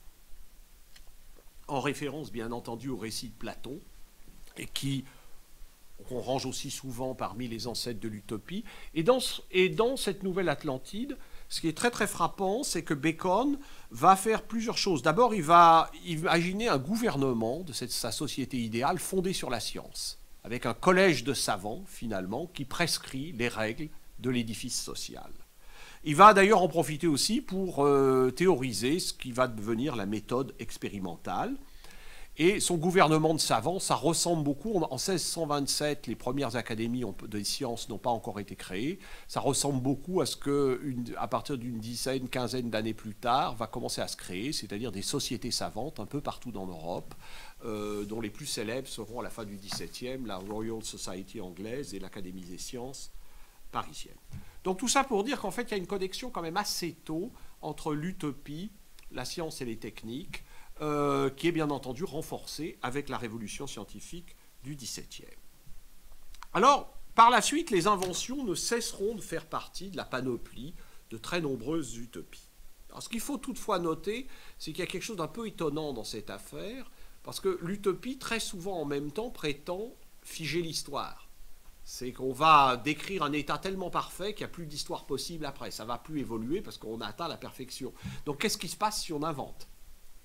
Speaker 1: en référence bien entendu au récit de Platon, et qu'on range aussi souvent parmi les ancêtres de l'utopie. Et dans cette Nouvelle Atlantide, ce qui est très très frappant, c'est que Bacon va faire plusieurs choses. D'abord, il va imaginer un gouvernement de sa société idéale fondée sur la science, avec un collège de savants, finalement, qui prescrit les règles de l'édifice social. Il va d'ailleurs en profiter aussi pour théoriser ce qui va devenir la méthode expérimentale. Et son gouvernement de savants, ça ressemble beaucoup. En 1627, les premières académies de sciences n'ont pas encore été créées. Ça ressemble beaucoup à ce qu'à partir d'une dizaine, quinzaine d'années plus tard, va commencer à se créer, c'est-à-dire des sociétés savantes un peu partout dans l'Europe, dont les plus célèbres seront à la fin du XVIIe, la Royal Society anglaise et l'Académie des sciences parisienne. Donc tout ça pour dire qu'en fait, il y a une connexion quand même assez tôt entre l'utopie, la science et les techniques, qui est bien entendu renforcée avec la révolution scientifique du XVIIe. Alors, par la suite, les inventions ne cesseront de faire partie de la panoplie de très nombreuses utopies. Alors, ce qu'il faut toutefois noter, c'est qu'il y a quelque chose d'un peu étonnant dans cette affaire, parce que l'utopie, très souvent en même temps, prétend figer l'histoire. C'est qu'on va décrire un état tellement parfait qu'il n'y a plus d'histoire possible après. Ça ne va plus évoluer parce qu'on a atteint la perfection. Donc, qu'est-ce qui se passe si on invente ?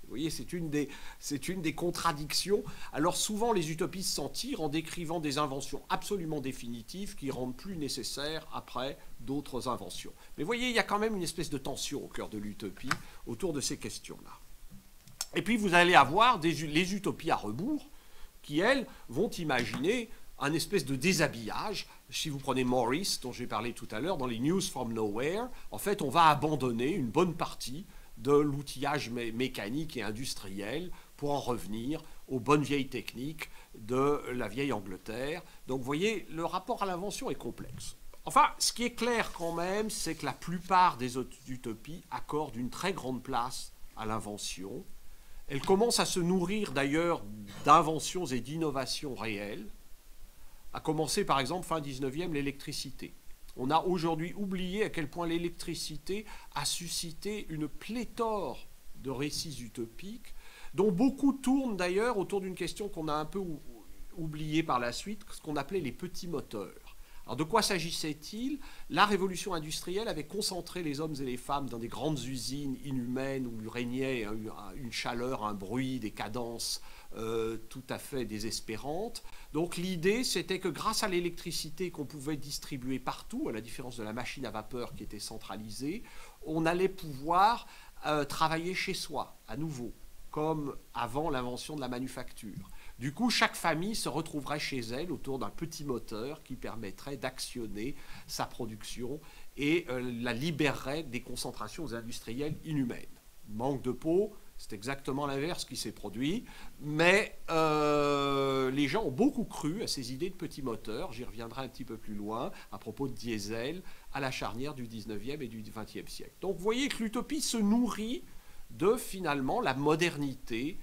Speaker 1: Vous voyez, c'est une des contradictions. Alors souvent, les utopistes s'en tirent en décrivant des inventions absolument définitives qui rendent plus nécessaires après d'autres inventions. Mais vous voyez, il y a quand même une espèce de tension au cœur de l'utopie autour de ces questions-là. Et puis vous allez avoir les utopies à rebours qui, elles, vont imaginer un espèce de déshabillage. Si vous prenez Morris, dont j'ai parlé tout à l'heure, dans les News from Nowhere, en fait, on va abandonner une bonne partie de l'outillage mécanique et industriel pour en revenir aux bonnes vieilles techniques de la vieille Angleterre. Donc vous voyez, le rapport à l'invention est complexe. Enfin, ce qui est clair quand même, c'est que la plupart des utopies accordent une très grande place à l'invention. Elles commencent à se nourrir d'ailleurs d'inventions et d'innovations réelles, à commencer par exemple fin 19e, l'électricité. On a aujourd'hui oublié à quel point l'électricité a suscité une pléthore de récits utopiques, dont beaucoup tournent d'ailleurs autour d'une question qu'on a un peu oubliée par la suite, ce qu'on appelait les petits moteurs. Alors de quoi s'agissait-il? La révolution industrielle avait concentré les hommes et les femmes dans des grandes usines inhumaines où régnait une chaleur, un bruit, des cadences tout à fait désespérantes. Donc l'idée, c'était que grâce à l'électricité qu'on pouvait distribuer partout, à la différence de la machine à vapeur qui était centralisée, on allait pouvoir travailler chez soi, à nouveau, comme avant l'invention de la manufacture. Du coup, chaque famille se retrouverait chez elle autour d'un petit moteur qui permettrait d'actionner sa production et la libérerait des concentrations industrielles inhumaines. Manque de peau, c'est exactement l'inverse qui s'est produit, mais les gens ont beaucoup cru à ces idées de petits moteurs, j'y reviendrai un petit peu plus loin, à propos de diesel, à la charnière du 19e et du 20e siècle. Donc vous voyez que l'utopie se nourrit de finalement la modernité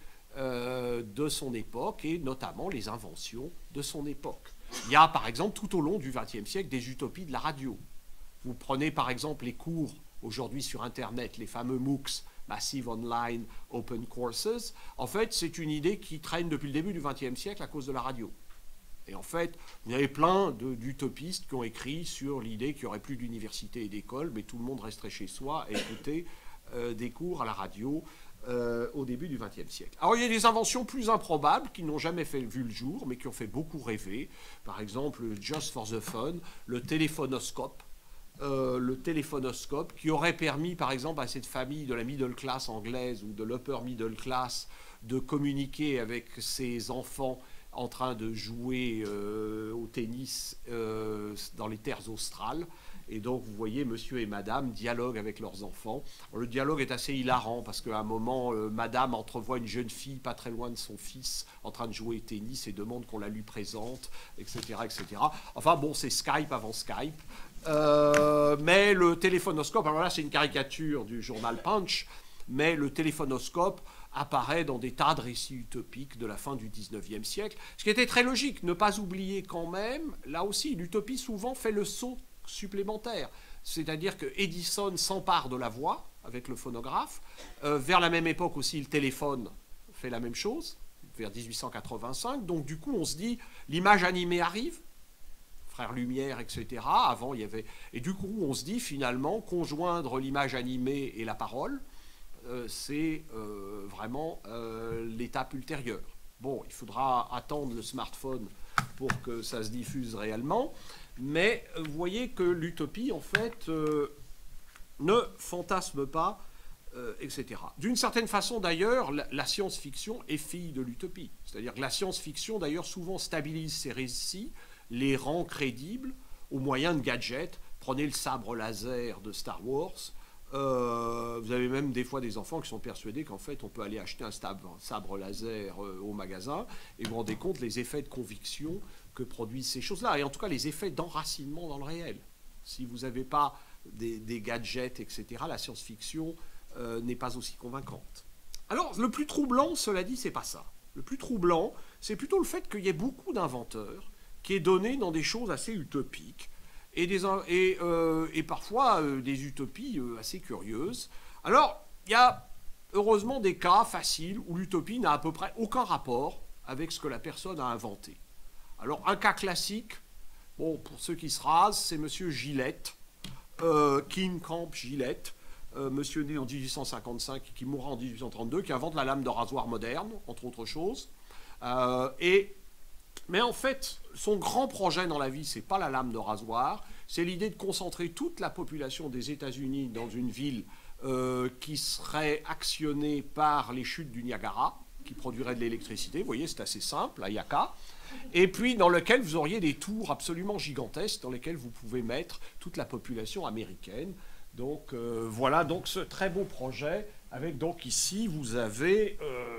Speaker 1: de son époque et notamment les inventions de son époque. Il y a par exemple tout au long du XXe siècle des utopies de la radio. Vous prenez par exemple les cours aujourd'hui sur Internet, les fameux MOOCs, Massive Online Open Courses. En fait, c'est une idée qui traîne depuis le début du XXe siècle à cause de la radio. Et en fait, vous avez plein d'utopistes qui ont écrit sur l'idée qu'il n'y aurait plus d'universités et d'écoles, mais tout le monde resterait chez soi et écouter des cours à la radio au début du XXe siècle. Alors il y a des inventions plus improbables qui n'ont jamais vu le jour, mais qui ont fait beaucoup rêver. Par exemple, just for the fun, le téléphonoscope. Qui aurait permis, par exemple, à cette famille de la middle class anglaise ou de l'upper middle class de communiquer avec ses enfants en train de jouer au tennis dans les terres australes. Et donc, vous voyez, monsieur et madame dialoguent avec leurs enfants. Le dialogue est assez hilarant parce qu'à un moment, madame entrevoit une jeune fille pas très loin de son fils en train de jouer au tennis et demande qu'on la lui présente, etc., etc. Enfin, bon, c'est Skype avant Skype. Mais le téléphonoscope, alors là, c'est une caricature du journal Punch, mais le téléphonoscope apparaît dans des tas de récits utopiques de la fin du 19e siècle. Ce qui était très logique, ne pas oublier quand même, là aussi, l'utopie souvent fait le saut supplémentaire. C'est-à-dire que Edison s'empare de la voix avec le phonographe. Vers la même époque aussi, le téléphone fait la même chose, vers 1885. Donc du coup, on se dit, l'image animée arrive, Frères Lumière, etc. Avant, il y avait... Et du coup, on se dit finalement, conjoindre l'image animée et la parole, c'est vraiment l'étape ultérieure. Bon, il faudra attendre le smartphone pour que ça se diffuse réellement. Mais vous voyez que l'utopie, en fait, ne fantasme pas, etc. D'une certaine façon, d'ailleurs, la science-fiction est fille de l'utopie. C'est-à-dire que la science-fiction, d'ailleurs, souvent stabilise ses récits, les rend crédibles au moyen de gadgets. Prenez le sabre laser de Star Wars. Vous avez même des fois des enfants qui sont persuadés qu'en fait, on peut aller acheter un sabre laser au magasin et vous vous rendez compte les effets de conviction que produisent ces choses-là, et en tout cas les effets d'enracinement dans le réel. Si vous n'avez pas des gadgets, etc., la science-fiction n'est pas aussi convaincante. Alors, le plus troublant, cela dit, c'est pas ça. Le plus troublant, c'est plutôt le fait qu'il y ait beaucoup d'inventeurs qui est donné dans des choses assez utopiques, et parfois des utopies assez curieuses. Alors, il y a heureusement des cas faciles où l'utopie n'a à peu près aucun rapport avec ce que la personne a inventé. Alors, un cas classique, bon, pour ceux qui se rasent, c'est M. Gillette, King Camp Gillette, monsieur né en 1855 et qui mourra en 1832, qui invente la lame de rasoir moderne, entre autres choses. Mais en fait, son grand projet dans la vie, c'est pas la lame de rasoir, c'est l'idée de concentrer toute la population des États-Unis dans une ville qui serait actionnée par les chutes du Niagara, qui produirait de l'électricité. Vous voyez, c'est assez simple, à Yaka. Et puis dans lequel vous auriez des tours absolument gigantesques dans lesquelles vous pouvez mettre toute la population américaine. Donc voilà donc ce très beau projet avec donc ici vous avez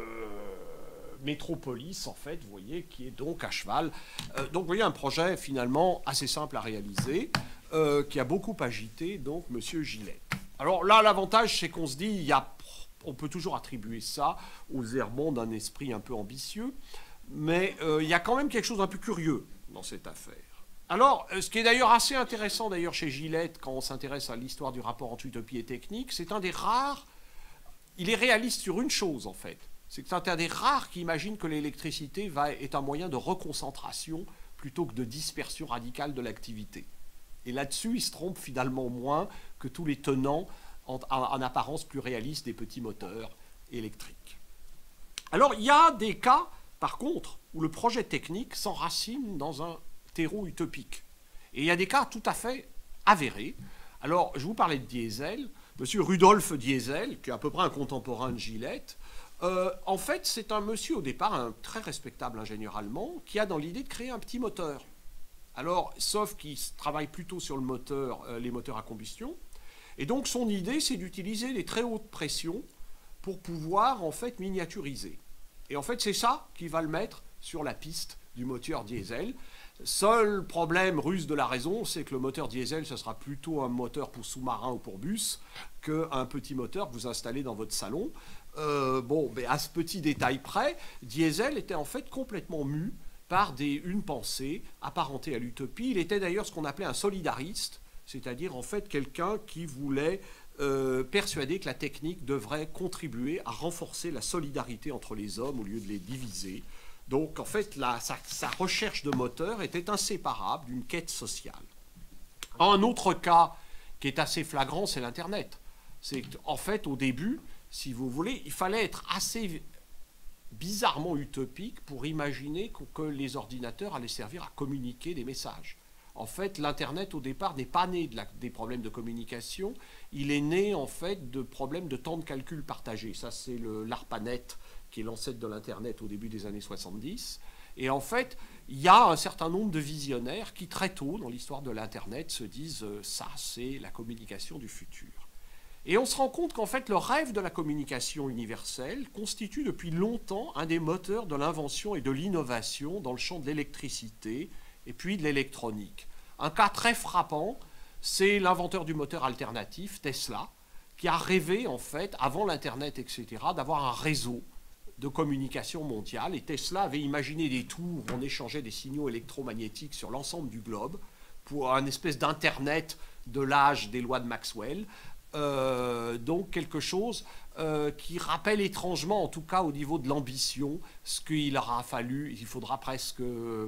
Speaker 1: Métropolis en fait, vous voyez, qui est donc à cheval. Donc vous voyez un projet finalement assez simple à réaliser qui a beaucoup agité donc Monsieur Gillette. Alors là l'avantage c'est qu'on se dit on peut toujours attribuer ça aux errements d'un esprit un peu ambitieux. Mais il y a quand même quelque chose d'un peu curieux dans cette affaire. Alors, ce qui est d'ailleurs assez intéressant d'ailleurs chez Gillette, quand on s'intéresse à l'histoire du rapport entre utopie et technique, c'est un des rares, il est réaliste sur une chose en fait, c'est que c'est un des rares qui imagine que l'électricité est un moyen de reconcentration plutôt que de dispersion radicale de l'activité. Et là-dessus, il se trompe finalement moins que tous les tenants en apparence plus réalistes des petits moteurs électriques. Alors, il y a des cas par contre, où le projet technique s'enracine dans un terreau utopique. Et il y a des cas tout à fait avérés. Alors, je vous parlais de Diesel. Monsieur Rudolf Diesel, qui est à peu près un contemporain de Gillette, en fait, c'est un monsieur, au départ, un très respectable ingénieur allemand, qui a dans l'idée de créer un petit moteur. Alors, sauf qu'il travaille plutôt sur le moteur, les moteurs à combustion. Et donc, son idée, c'est d'utiliser les très hautes pressions pour pouvoir, en fait, miniaturiser. Et en fait, c'est ça qui va le mettre sur la piste du moteur diesel. Seul problème ruse de la raison, c'est que le moteur diesel, ce sera plutôt un moteur pour sous-marin ou pour bus qu'un petit moteur que vous installez dans votre salon. Mais à ce petit détail près, Diesel était en fait complètement mu par une pensée apparentée à l'utopie. Il était d'ailleurs ce qu'on appelait un solidariste, c'est-à-dire en fait quelqu'un qui voulait persuadé que la technique devrait contribuer à renforcer la solidarité entre les hommes au lieu de les diviser. Donc, en fait, sa recherche de moteur était inséparable d'une quête sociale. Un autre cas qui est assez flagrant, c'est l'Internet. C'est qu'en fait, au début, si vous voulez, il fallait être assez bizarrement utopique pour imaginer que les ordinateurs allaient servir à communiquer des messages. En fait, l'Internet, au départ, n'est pas né des problèmes de communication. Il est né, en fait, de problèmes de temps de calcul partagé. Ça, c'est l'ARPANET, qui est l'ancêtre de l'Internet au début des années 70. Et en fait, il y a un certain nombre de visionnaires qui, très tôt, dans l'histoire de l'Internet, se disent « ça, c'est la communication du futur ». Et on se rend compte qu'en fait, le rêve de la communication universelle constitue depuis longtemps un des moteurs de l'invention et de l'innovation dans le champ de l'électricité, et puis de l'électronique. Un cas très frappant, c'est l'inventeur du moteur alternatif, Tesla, qui a rêvé, en fait, avant l'Internet, etc., d'avoir un réseau de communication mondiale. Et Tesla avait imaginé des tours où on échangeait des signaux électromagnétiques sur l'ensemble du globe pour un espèce d'Internet de l'âge des lois de Maxwell. Donc quelque chose qui rappelle étrangement, en tout cas au niveau de l'ambition, ce qu'il aura fallu, il faudra presque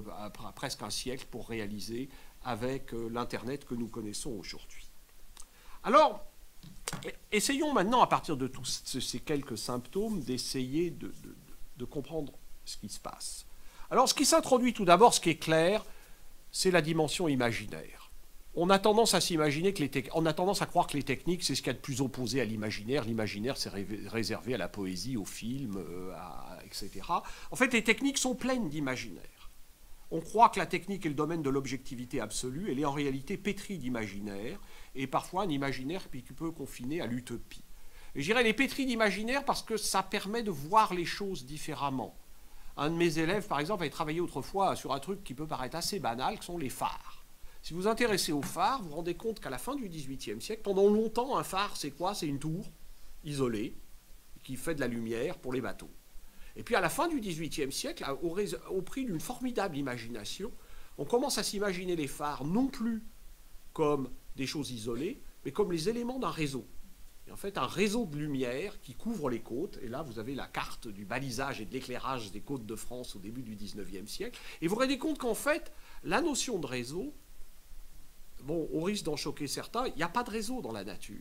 Speaker 1: un siècle pour réaliser avec l'Internet que nous connaissons aujourd'hui. Alors, essayons maintenant, à partir de tous ces quelques symptômes, d'essayer de comprendre ce qui se passe. Alors, ce qui s'introduit tout d'abord, ce qui est clair, c'est la dimension imaginaire. On a tendance à s'imaginer on a tendance à croire que les techniques, c'est ce qu'il y a de plus opposé à l'imaginaire. L'imaginaire, c'est réservé à la poésie, au film, etc. En fait, les techniques sont pleines d'imaginaire. On croit que la technique est le domaine de l'objectivité absolue. Elle est en réalité pétrie d'imaginaire, et parfois un imaginaire qui peut confiner à l'utopie. Et je dirais, elle est pétrie d'imaginaire parce que ça permet de voir les choses différemment. Un de mes élèves, par exemple, avait travaillé autrefois sur un truc qui peut paraître assez banal, qui sont les phares. Si vous vous intéressez aux phares, vous vous rendez compte qu'à la fin du XVIIIe siècle, pendant longtemps, un phare, c'est quoi? C'est une tour isolée qui fait de la lumière pour les bateaux. Et puis à la fin du XVIIIe siècle, au prix d'une formidable imagination, on commence à s'imaginer les phares non plus comme des choses isolées, mais comme les éléments d'un réseau. Et en fait, un réseau de lumière qui couvre les côtes. Et là, vous avez la carte du balisage et de l'éclairage des côtes de France au début du XIXe siècle. Et vous vous rendez compte qu'en fait, la notion de réseau, bon, au risque d'en choquer certains, il n'y a pas de réseau dans la nature.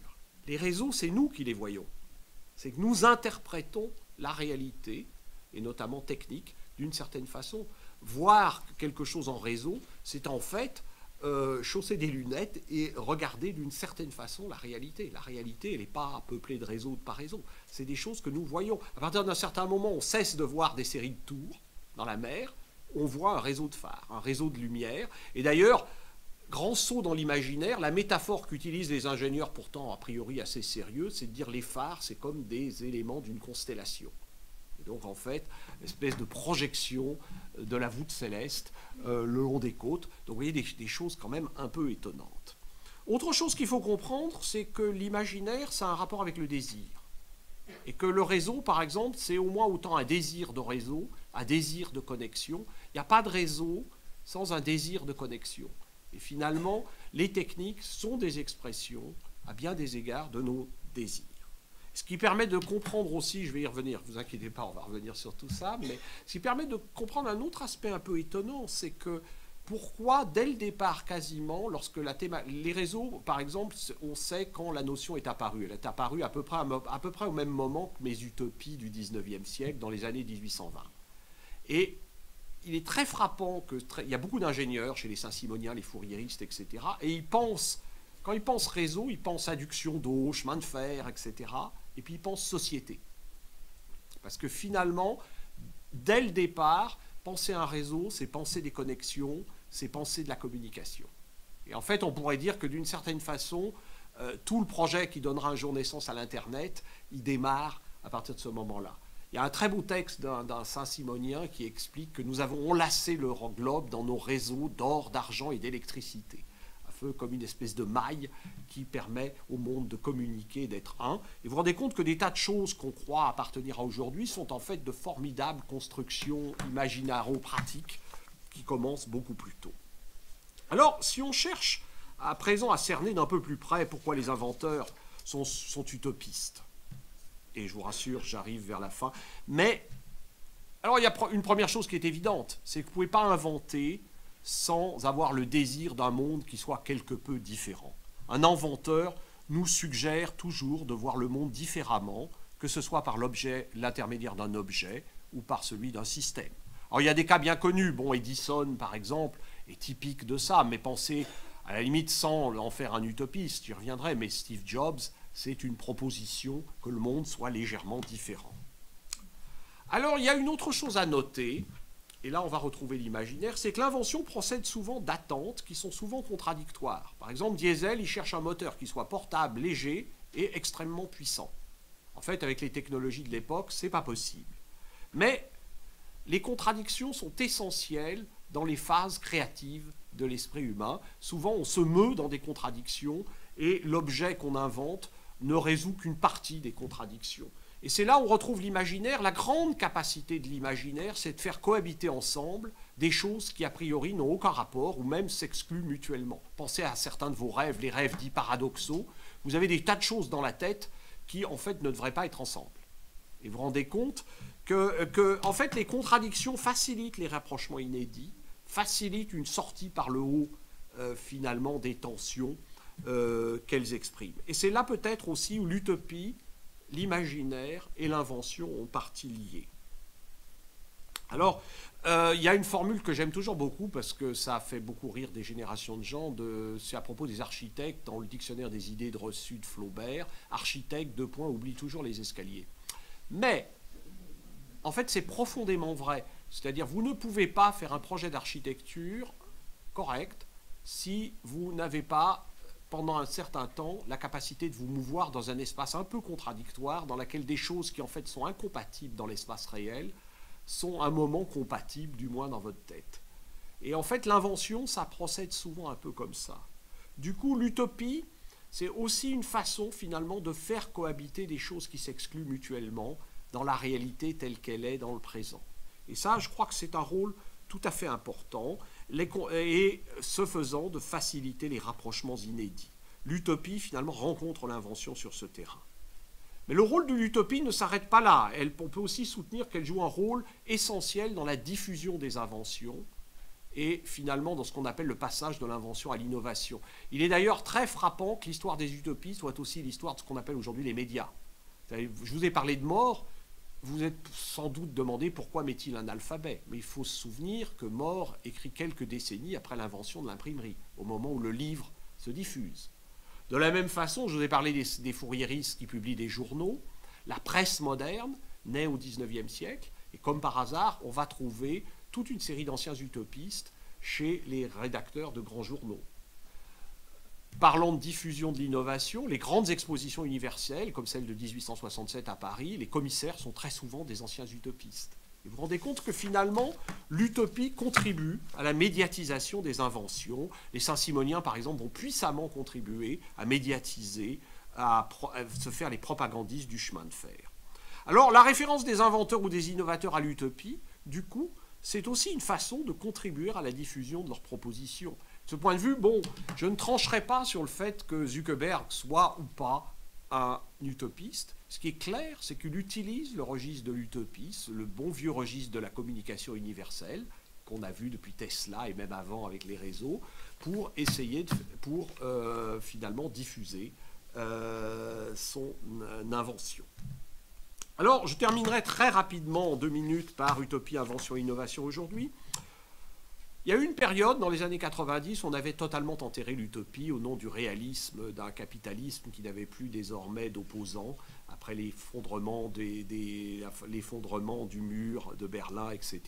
Speaker 1: Les réseaux, c'est nous qui les voyons. C'est que nous interprétons la réalité, et notamment technique, d'une certaine façon. Voir quelque chose en réseau, c'est en fait chausser des lunettes et regarder d'une certaine façon la réalité. La réalité, elle n'est pas peuplée de réseaux ou de pas réseaux. C'est des choses que nous voyons. À partir d'un certain moment, on cesse de voir des séries de tours dans la mer, on voit un réseau de phares, un réseau de lumière. Et d'ailleurs, grand saut dans l'imaginaire, la métaphore qu'utilisent les ingénieurs, pourtant a priori assez sérieux, c'est de dire les phares, c'est comme des éléments d'une constellation. Et donc en fait, une espèce de projection de la voûte céleste le long des côtes. Donc vous voyez des choses quand même un peu étonnantes. Autre chose qu'il faut comprendre, c'est que l'imaginaire, ça a un rapport avec le désir. Et que le réseau, par exemple, c'est au moins autant un désir de réseau, un désir de connexion. Il n'y a pas de réseau sans un désir de connexion. Et finalement, les techniques sont des expressions, à bien des égards, de nos désirs. Ce qui permet de comprendre aussi, je vais y revenir, ne vous inquiétez pas, on va revenir sur tout ça, mais ce qui permet de comprendre un autre aspect un peu étonnant, c'est que pourquoi, dès le départ quasiment, lorsque les réseaux, par exemple, on sait quand la notion est apparue. Elle est apparue à peu près au même moment que mes utopies du 19e siècle, dans les années 1820. Et il est très frappant il y a beaucoup d'ingénieurs chez les saint-simoniens, les fourriéristes, etc. Et ils pensent, quand ils pensent réseau, ils pensent adduction d'eau, chemin de fer, etc. Et puis ils pensent société. Parce que finalement, dès le départ, penser un réseau, c'est penser des connexions, c'est penser de la communication. Et en fait, on pourrait dire que d'une certaine façon, tout le projet qui donnera un jour naissance à l'Internet, il démarre à partir de ce moment-là. Il y a un très beau texte d'un Saint-Simonien qui explique que nous avons enlacé le globe dans nos réseaux d'or, d'argent et d'électricité. Un peu comme une espèce de maille qui permet au monde de communiquer, d'être un. Et vous vous rendez compte que des tas de choses qu'on croit appartenir à aujourd'hui sont en fait de formidables constructions imaginaro-pratiques qui commencent beaucoup plus tôt. Alors, si on cherche à présent à cerner d'un peu plus près pourquoi les inventeurs sont utopistes, et je vous rassure, j'arrive vers la fin. Mais, alors il y a une première chose qui est évidente, c'est que vous ne pouvez pas inventer sans avoir le désir d'un monde qui soit quelque peu différent. Un inventeur nous suggère toujours de voir le monde différemment, que ce soit par l'intermédiaire d'un objet ou par celui d'un système. Alors il y a des cas bien connus, bon, Edison par exemple est typique de ça, mais pensez, à la limite sans en faire un utopiste, j'y reviendrai, mais Steve Jobs, c'est une proposition que le monde soit légèrement différent. Alors, il y a une autre chose à noter, et là on va retrouver l'imaginaire, c'est que l'invention procède souvent d'attentes qui sont souvent contradictoires. Par exemple, Diesel, il cherche un moteur qui soit portable, léger et extrêmement puissant. En fait, avec les technologies de l'époque, ce n'est pas possible. Mais les contradictions sont essentielles dans les phases créatives de l'esprit humain. Souvent, on se meut dans des contradictions, et l'objet qu'on invente ne résout qu'une partie des contradictions. Et c'est là où on retrouve l'imaginaire. La grande capacité de l'imaginaire, c'est de faire cohabiter ensemble des choses qui, a priori, n'ont aucun rapport ou même s'excluent mutuellement. Pensez à certains de vos rêves, les rêves dits paradoxaux. Vous avez des tas de choses dans la tête qui, en fait, ne devraient pas être ensemble. Et vous vous rendez compte que en fait, les contradictions facilitent les rapprochements inédits, facilitent une sortie par le haut, finalement, des tensions qu'elles expriment. Et c'est là peut-être aussi où l'utopie, l'imaginaire et l'invention ont partie liées. Alors, il y a une formule que j'aime toujours beaucoup parce que ça fait beaucoup rire des générations de gens, c'est à propos des architectes, dans le dictionnaire des idées de reçues de Flaubert, architecte, oublie toujours les escaliers. Mais, en fait, c'est profondément vrai. C'est-à-dire, vous ne pouvez pas faire un projet d'architecture correct si vous n'avez pas, pendant un certain temps, la capacité de vous mouvoir dans un espace un peu contradictoire, dans lequel des choses qui en fait sont incompatibles dans l'espace réel sont un moment compatibles, du moins dans votre tête. Et en fait, l'invention, ça procède souvent un peu comme ça. Du coup, l'utopie, c'est aussi une façon finalement de faire cohabiter des choses qui s'excluent mutuellement dans la réalité telle qu'elle est dans le présent. Et ça, je crois que c'est un rôle tout à fait important, et ce faisant de faciliter les rapprochements inédits. L'utopie, finalement, rencontre l'invention sur ce terrain. Mais le rôle de l'utopie ne s'arrête pas là. On peut aussi soutenir qu'elle joue un rôle essentiel dans la diffusion des inventions et finalement dans ce qu'on appelle le passage de l'invention à l'innovation. Il est d'ailleurs très frappant que l'histoire des utopies soit aussi l'histoire de ce qu'on appelle aujourd'hui les médias. Je vous ai parlé de More, vous êtes sans doute demandé pourquoi met-il un alphabet, mais il faut se souvenir que More écrit quelques décennies après l'invention de l'imprimerie, au moment où le livre se diffuse. De la même façon, je vous ai parlé des fourriéristes qui publient des journaux. La presse moderne naît au XIXe siècle, et comme par hasard, on va trouver toute une série d'anciens utopistes chez les rédacteurs de grands journaux. Parlant de diffusion de l'innovation, les grandes expositions universelles, comme celle de 1867 à Paris, les commissaires sont très souvent des anciens utopistes. Et vous vous rendez compte que finalement, l'utopie contribue à la médiatisation des inventions. Les Saint-Simoniens, par exemple, vont puissamment contribuer à médiatiser, à se faire les propagandistes du chemin de fer. Alors, la référence des inventeurs ou des innovateurs à l'utopie, du coup, c'est aussi une façon de contribuer à la diffusion de leurs propositions. De ce point de vue, bon, je ne trancherai pas sur le fait que Zuckerberg soit ou pas un utopiste. Ce qui est clair, c'est qu'il utilise le registre de l'utopie, le bon vieux registre de la communication universelle, qu'on a vu depuis Tesla et même avant avec les réseaux, pour essayer, finalement diffuser son invention. Alors, je terminerai très rapidement en 2 minutes par Utopie, Invention, Innovation aujourd'hui. Il y a eu une période, dans les années 90, où on avait totalement enterré l'utopie au nom du réalisme, d'un capitalisme qui n'avait plus désormais d'opposants, après l'effondrement du mur de Berlin, etc.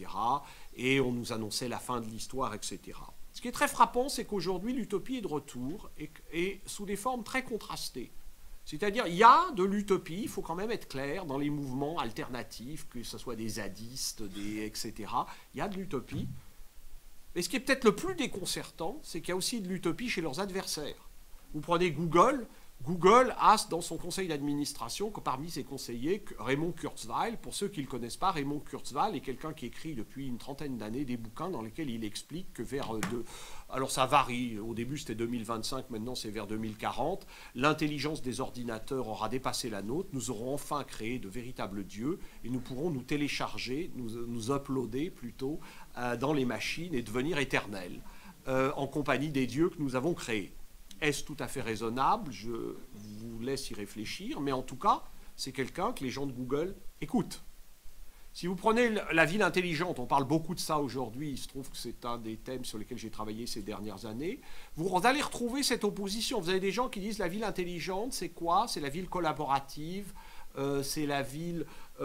Speaker 1: Et on nous annonçait la fin de l'histoire, etc. Ce qui est très frappant, c'est qu'aujourd'hui, l'utopie est de retour et sous des formes très contrastées. C'est-à-dire, il y a de l'utopie, il faut quand même être clair, dans les mouvements alternatifs, que ce soit des zadistes, etc. Il y a de l'utopie. Mais ce qui est peut-être le plus déconcertant, c'est qu'il y a aussi de l'utopie chez leurs adversaires. Vous prenez Google, Google a dans son conseil d'administration, que parmi ses conseillers, Raymond Kurzweil. Pour ceux qui ne le connaissent pas, Raymond Kurzweil est quelqu'un qui écrit depuis une trentaine d'années des bouquins dans lesquels il explique que alors ça varie, au début c'était 2025, maintenant c'est vers 2040, l'intelligence des ordinateurs aura dépassé la nôtre, nous aurons enfin créé de véritables dieux et nous pourrons nous télécharger, nous uploader plutôt dans les machines et devenir éternels en compagnie des dieux que nous avons créés. Est-ce tout à fait raisonnable? Je vous laisse y réfléchir, mais en tout cas, c'est quelqu'un que les gens de Google écoutent. Si vous prenez la ville intelligente, on parle beaucoup de ça aujourd'hui, il se trouve que c'est un des thèmes sur lesquels j'ai travaillé ces dernières années, vous allez retrouver cette opposition. Vous avez des gens qui disent la ville intelligente, c'est quoi? C'est la ville collaborative, c'est la ville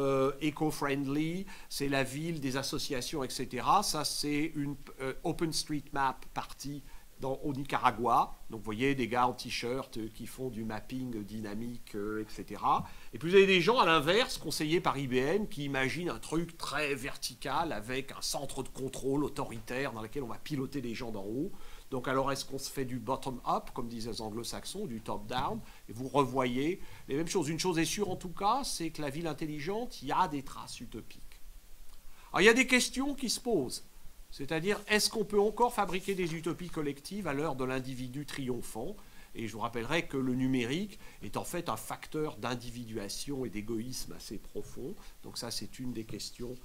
Speaker 1: éco-friendly, c'est la ville des associations, etc. Ça, c'est une OpenStreetMap partie au Nicaragua. Donc vous voyez des gars en t-shirt qui font du mapping dynamique, etc. Et puis vous avez des gens à l'inverse, conseillés par IBM, qui imaginent un truc très vertical avec un centre de contrôle autoritaire dans lequel on va piloter les gens d'en haut. Donc alors est-ce qu'on se fait du bottom-up, comme disaient les anglo-saxons, du top-down? Et vous revoyez les mêmes choses. Une chose est sûre en tout cas, c'est que la ville intelligente, il y a des traces utopiques. Alors il y a des questions qui se posent. C'est-à-dire, est-ce qu'on peut encore fabriquer des utopies collectives à l'heure de l'individu triomphant? Et je vous rappellerai que le numérique est en fait un facteur d'individuation et d'égoïsme assez profond. Donc ça, c'est une des questions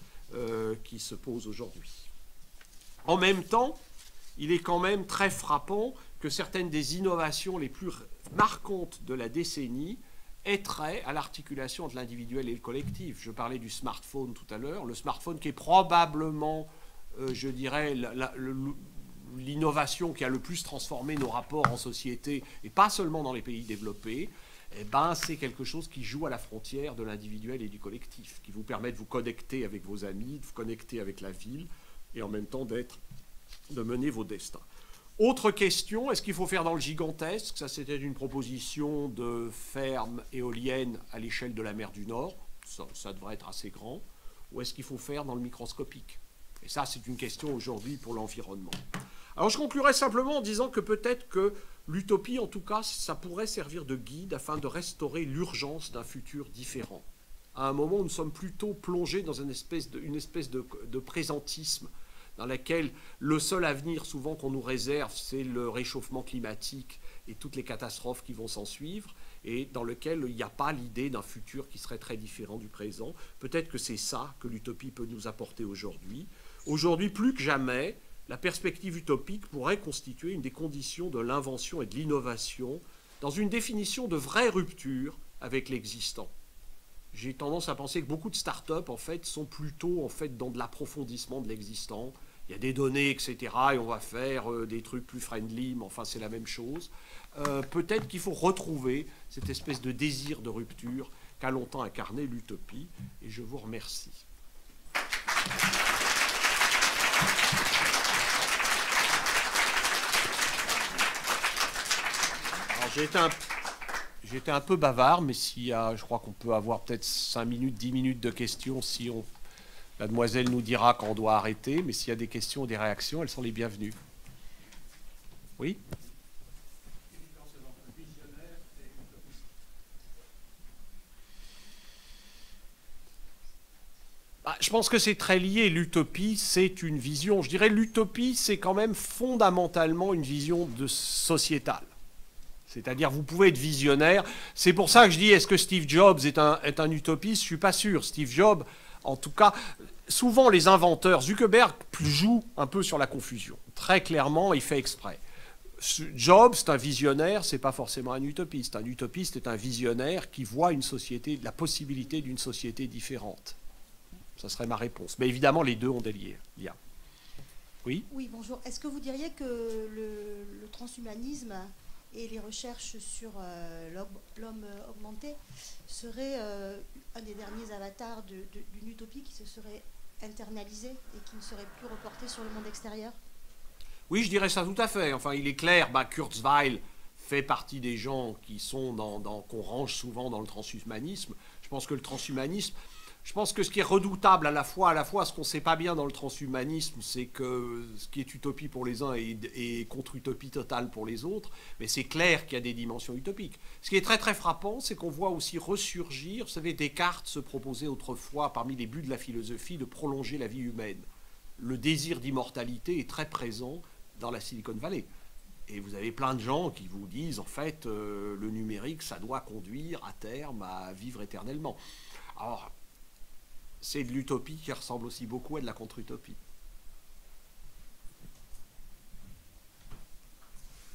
Speaker 1: qui se posent aujourd'hui. En même temps, il est quand même très frappant que certaines des innovations les plus marquantes de la décennie aient trait à l'articulation entre l'individuel et le collectif. Je parlais du smartphone tout à l'heure. Le smartphone qui est probablement je dirais, l'innovation qui a le plus transformé nos rapports en société, et pas seulement dans les pays développés, eh ben, c'est quelque chose qui joue à la frontière de l'individuel et du collectif, qui vous permet de vous connecter avec vos amis, de vous connecter avec la ville, et en même temps de mener vos destins. Autre question, est-ce qu'il faut faire dans le gigantesque? Ça, c'était une proposition de ferme éolienne à l'échelle de la mer du Nord. Ça devrait être assez grand. Ou est-ce qu'il faut faire dans le microscopique? Et ça, c'est une question aujourd'hui pour l'environnement. Alors, je conclurai simplement en disant que peut-être que l'utopie, en tout cas, ça pourrait servir de guide afin de restaurer l'urgence d'un futur différent. À un moment où nous sommes plutôt plongés dans une espèce de présentisme dans lequel le seul avenir souvent qu'on nous réserve, c'est le réchauffement climatique et toutes les catastrophes qui vont s'en suivre, et dans lequel il n'y a pas l'idée d'un futur qui serait très différent du présent. Peut-être que c'est ça que l'utopie peut nous apporter aujourd'hui. Aujourd'hui, plus que jamais, la perspective utopique pourrait constituer une des conditions de l'invention et de l'innovation dans une définition de vraie rupture avec l'existant. J'ai tendance à penser que beaucoup de start-up, en fait, sont plutôt en fait, dans de l'approfondissement de l'existant. Il y a des données, etc., et on va faire des trucs plus friendly, mais enfin, c'est la même chose. Peut-être qu'il faut retrouver cette espèce de désir de rupture qu'a longtemps incarné l'utopie, et je vous remercie. J'ai été un peu bavard, mais je crois qu'on peut avoir peut-être 5 minutes, 10 minutes de questions si la demoiselle nous dira quand on doit arrêter, mais s'il y a des questions ou des réactions, elles sont les bienvenues. Oui ? Je pense que c'est très lié. L'utopie, c'est une vision. Je dirais l'utopie, c'est quand même fondamentalement une vision sociétale. C'est-à-dire, vous pouvez être visionnaire. C'est pour ça que je dis, est-ce que Steve Jobs est un utopiste ? Je ne suis pas sûr. Steve Jobs, en tout cas, souvent les inventeurs, Zuckerberg joue un peu sur la confusion. Très clairement, il fait exprès. Jobs, c'est un visionnaire, c'est pas forcément un utopiste. Un utopiste est un visionnaire qui voit une société, la possibilité d'une société différente. Ça serait ma réponse. Mais évidemment, les deux ont des liens. Oui ?
Speaker 2: Oui, bonjour. Est-ce que vous diriez que le transhumanisme et les recherches sur l'homme augmenté seraient un des derniers avatars d'une utopie qui se serait internalisée et qui ne serait plus reportée sur le monde extérieur ?
Speaker 1: Oui, je dirais ça tout à fait. Enfin, il est clair, Kurzweil fait partie des gens qui sont qu'on range souvent dans le transhumanisme. Je pense que le transhumanisme... Je pense que ce qui est redoutable à la fois ce qu'on ne sait pas bien dans le transhumanisme, c'est que ce qui est utopie pour les uns est contre-utopie totale pour les autres, mais c'est clair qu'il y a des dimensions utopiques. Ce qui est très très frappant, c'est qu'on voit aussi ressurgir, vous savez, Descartes se proposait autrefois, parmi les buts de la philosophie, de prolonger la vie humaine. Le désir d'immortalité est très présent dans la Silicon Valley. Et vous avez plein de gens qui vous disent, en fait, le numérique, ça doit conduire à terme à vivre éternellement. Alors, c'est de l'utopie qui ressemble aussi beaucoup à de la contre-utopie. Oui ?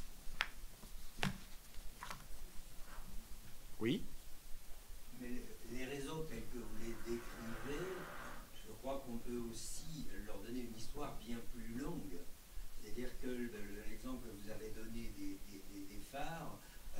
Speaker 3: Mais les réseaux tels que vous les décrivez, je crois qu'on peut aussi leur donner une histoire bien plus longue. C'est-à-dire que l'exemple que vous avez donné des phares,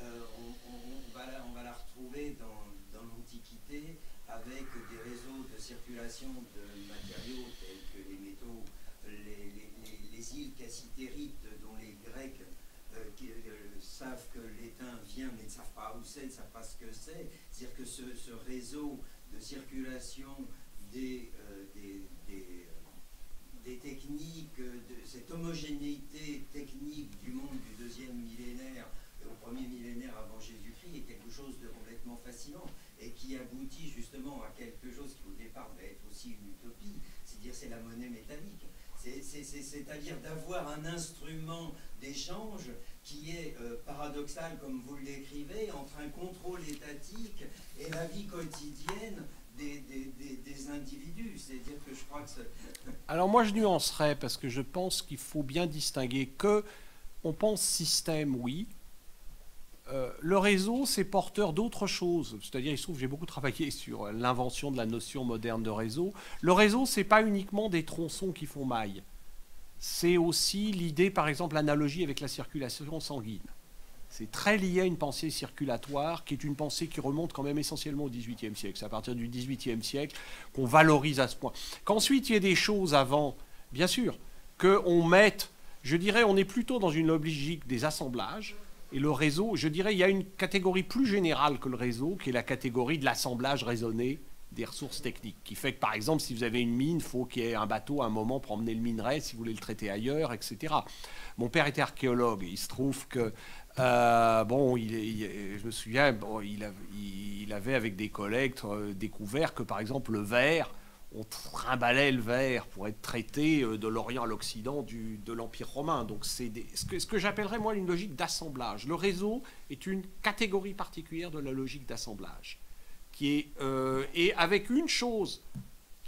Speaker 3: on va la retrouver dans l'Antiquité avec des réseaux de circulation de matériaux tels que les métaux, les îles cassitérites dont les Grecs savent que l'étain vient mais ne savent pas où c'est, ne savent pas ce que c'est. C'est-à-dire que ce réseau de circulation des techniques, de cette homogénéité technique du monde du deuxième millénaire au premier millénaire avant Jésus-Christ est quelque chose de complètement fascinant et qui aboutit justement à quelque chose qui au départ va être aussi une utopie, c'est-à-dire c'est la monnaie métallique. C'est-à-dire d'avoir un instrument d'échange qui est paradoxal, comme vous l'écrivez, entre un contrôle étatique et la vie quotidienne des individus. C'est-à-dire que je crois que
Speaker 1: Alors moi je nuancerais, parce que je pense qu'il faut bien distinguer que on pense système, oui. Le réseau, c'est porteur d'autre chose. C'est-à-dire, il se trouve que j'ai beaucoup travaillé sur l'invention de la notion moderne de réseau. Le réseau, ce n'est pas uniquement des tronçons qui font maille. C'est aussi l'idée, par exemple, l'analogie avec la circulation sanguine. C'est très lié à une pensée circulatoire, qui est une pensée qui remonte quand même essentiellement au XVIIIe siècle. C'est à partir du XVIIIe siècle qu'on valorise à ce point. Qu'ensuite, il y ait des choses avant, bien sûr, qu'on mette, je dirais, on est plutôt dans une logique des assemblages. Et le réseau, je dirais, il y a une catégorie plus générale que le réseau, qui est la catégorie de l'assemblage raisonné des ressources techniques, qui fait que, par exemple, si vous avez une mine, il faut qu'il y ait un bateau à un moment pour emmener le minerai, si vous voulez le traiter ailleurs, etc. Mon père était archéologue, et il se trouve que, je me souviens, il avait, avec des collègues, découvert que, par exemple, le verre, on trimballait le verre pour être traité de l'Orient à l'Occident de l'Empire romain. Donc c'est ce que j'appellerais moi une logique d'assemblage. Le réseau est une catégorie particulière de la logique d'assemblage, qui est et avec une chose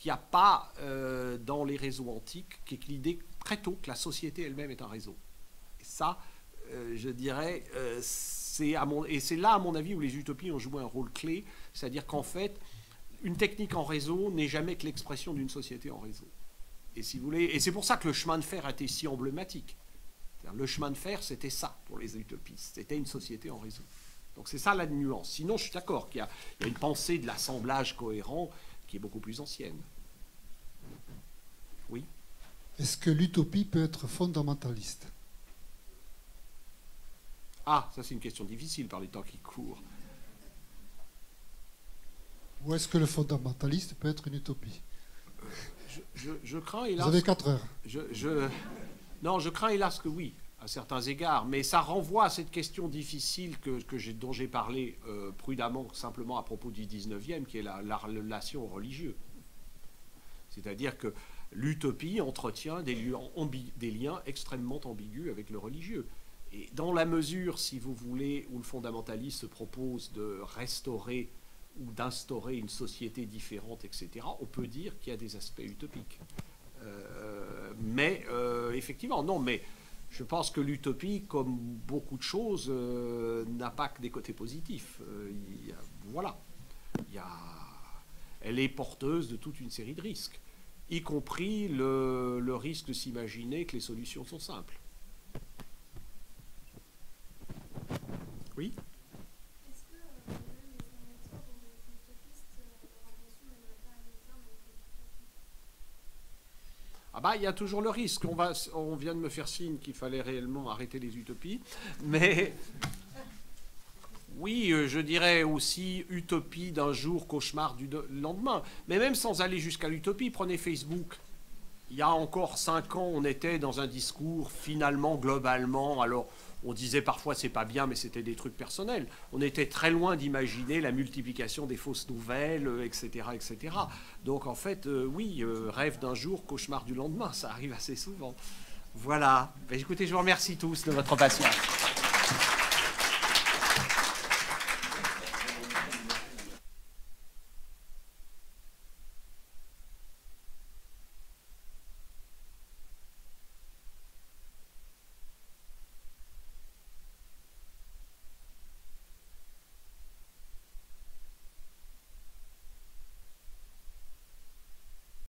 Speaker 1: qu'il n'y a pas dans les réseaux antiques, qui est l'idée très tôt que la société elle-même est un réseau. Et ça, je dirais, c'est là, à mon avis, où les utopies ont joué un rôle clé, c'est-à-dire qu'en fait, une technique en réseau n'est jamais que l'expression d'une société en réseau. Et si vous voulez, et c'est pour ça que le chemin de fer a été si emblématique. Le chemin de fer, c'était ça pour les utopistes, c'était une société en réseau. Donc c'est ça la nuance. Sinon, je suis d'accord qu'il y a une pensée de l'assemblage cohérent qui est beaucoup plus ancienne. Oui.
Speaker 4: Est-ce que l'utopie peut être fondamentaliste?
Speaker 1: Ah, ça c'est une question difficile par les temps qui courent.
Speaker 4: Ou est-ce que le fondamentaliste peut être une utopie?
Speaker 1: Je crains, hélas...
Speaker 4: Vous avez 4 heures.
Speaker 1: Non, je crains, hélas, que oui, à certains égards. Mais ça renvoie à cette question difficile dont j'ai parlé prudemment, simplement à propos du 19e, qui est la relation au religieux. C'est-à-dire que l'utopie entretient des liens extrêmement ambigus avec le religieux. Et dans la mesure, si vous voulez, où le fondamentaliste se propose de restaurer ou d'instaurer une société différente, etc., on peut dire qu'il y a des aspects utopiques. Mais effectivement, non, mais je pense que l'utopie, comme beaucoup de choses, n'a pas que des côtés positifs. Voilà. Elle est porteuse de toute une série de risques, y compris le risque de s'imaginer que les solutions sont simples. Oui ?
Speaker 5: Est-ce que même les amateurs ou les utopistes, leur invention n'aimerait pas aller terme avec l'utopie?
Speaker 1: Ah bah, il y a toujours le risque. On vient de me faire signe qu'il fallait réellement arrêter les utopies. Mais oui, je dirais aussi utopie d'un jour, cauchemar du lendemain. Mais même sans aller jusqu'à l'utopie, prenez Facebook. Il y a encore 5 ans, on était dans un discours finalement, globalement, alors on disait parfois c'est pas bien, mais c'était des trucs personnels. On était très loin d'imaginer la multiplication des fausses nouvelles, etc., etc. Donc en fait, oui, rêve d'un jour, cauchemar du lendemain, ça arrive assez souvent. Voilà. Écoutez, je vous remercie tous de votre patience.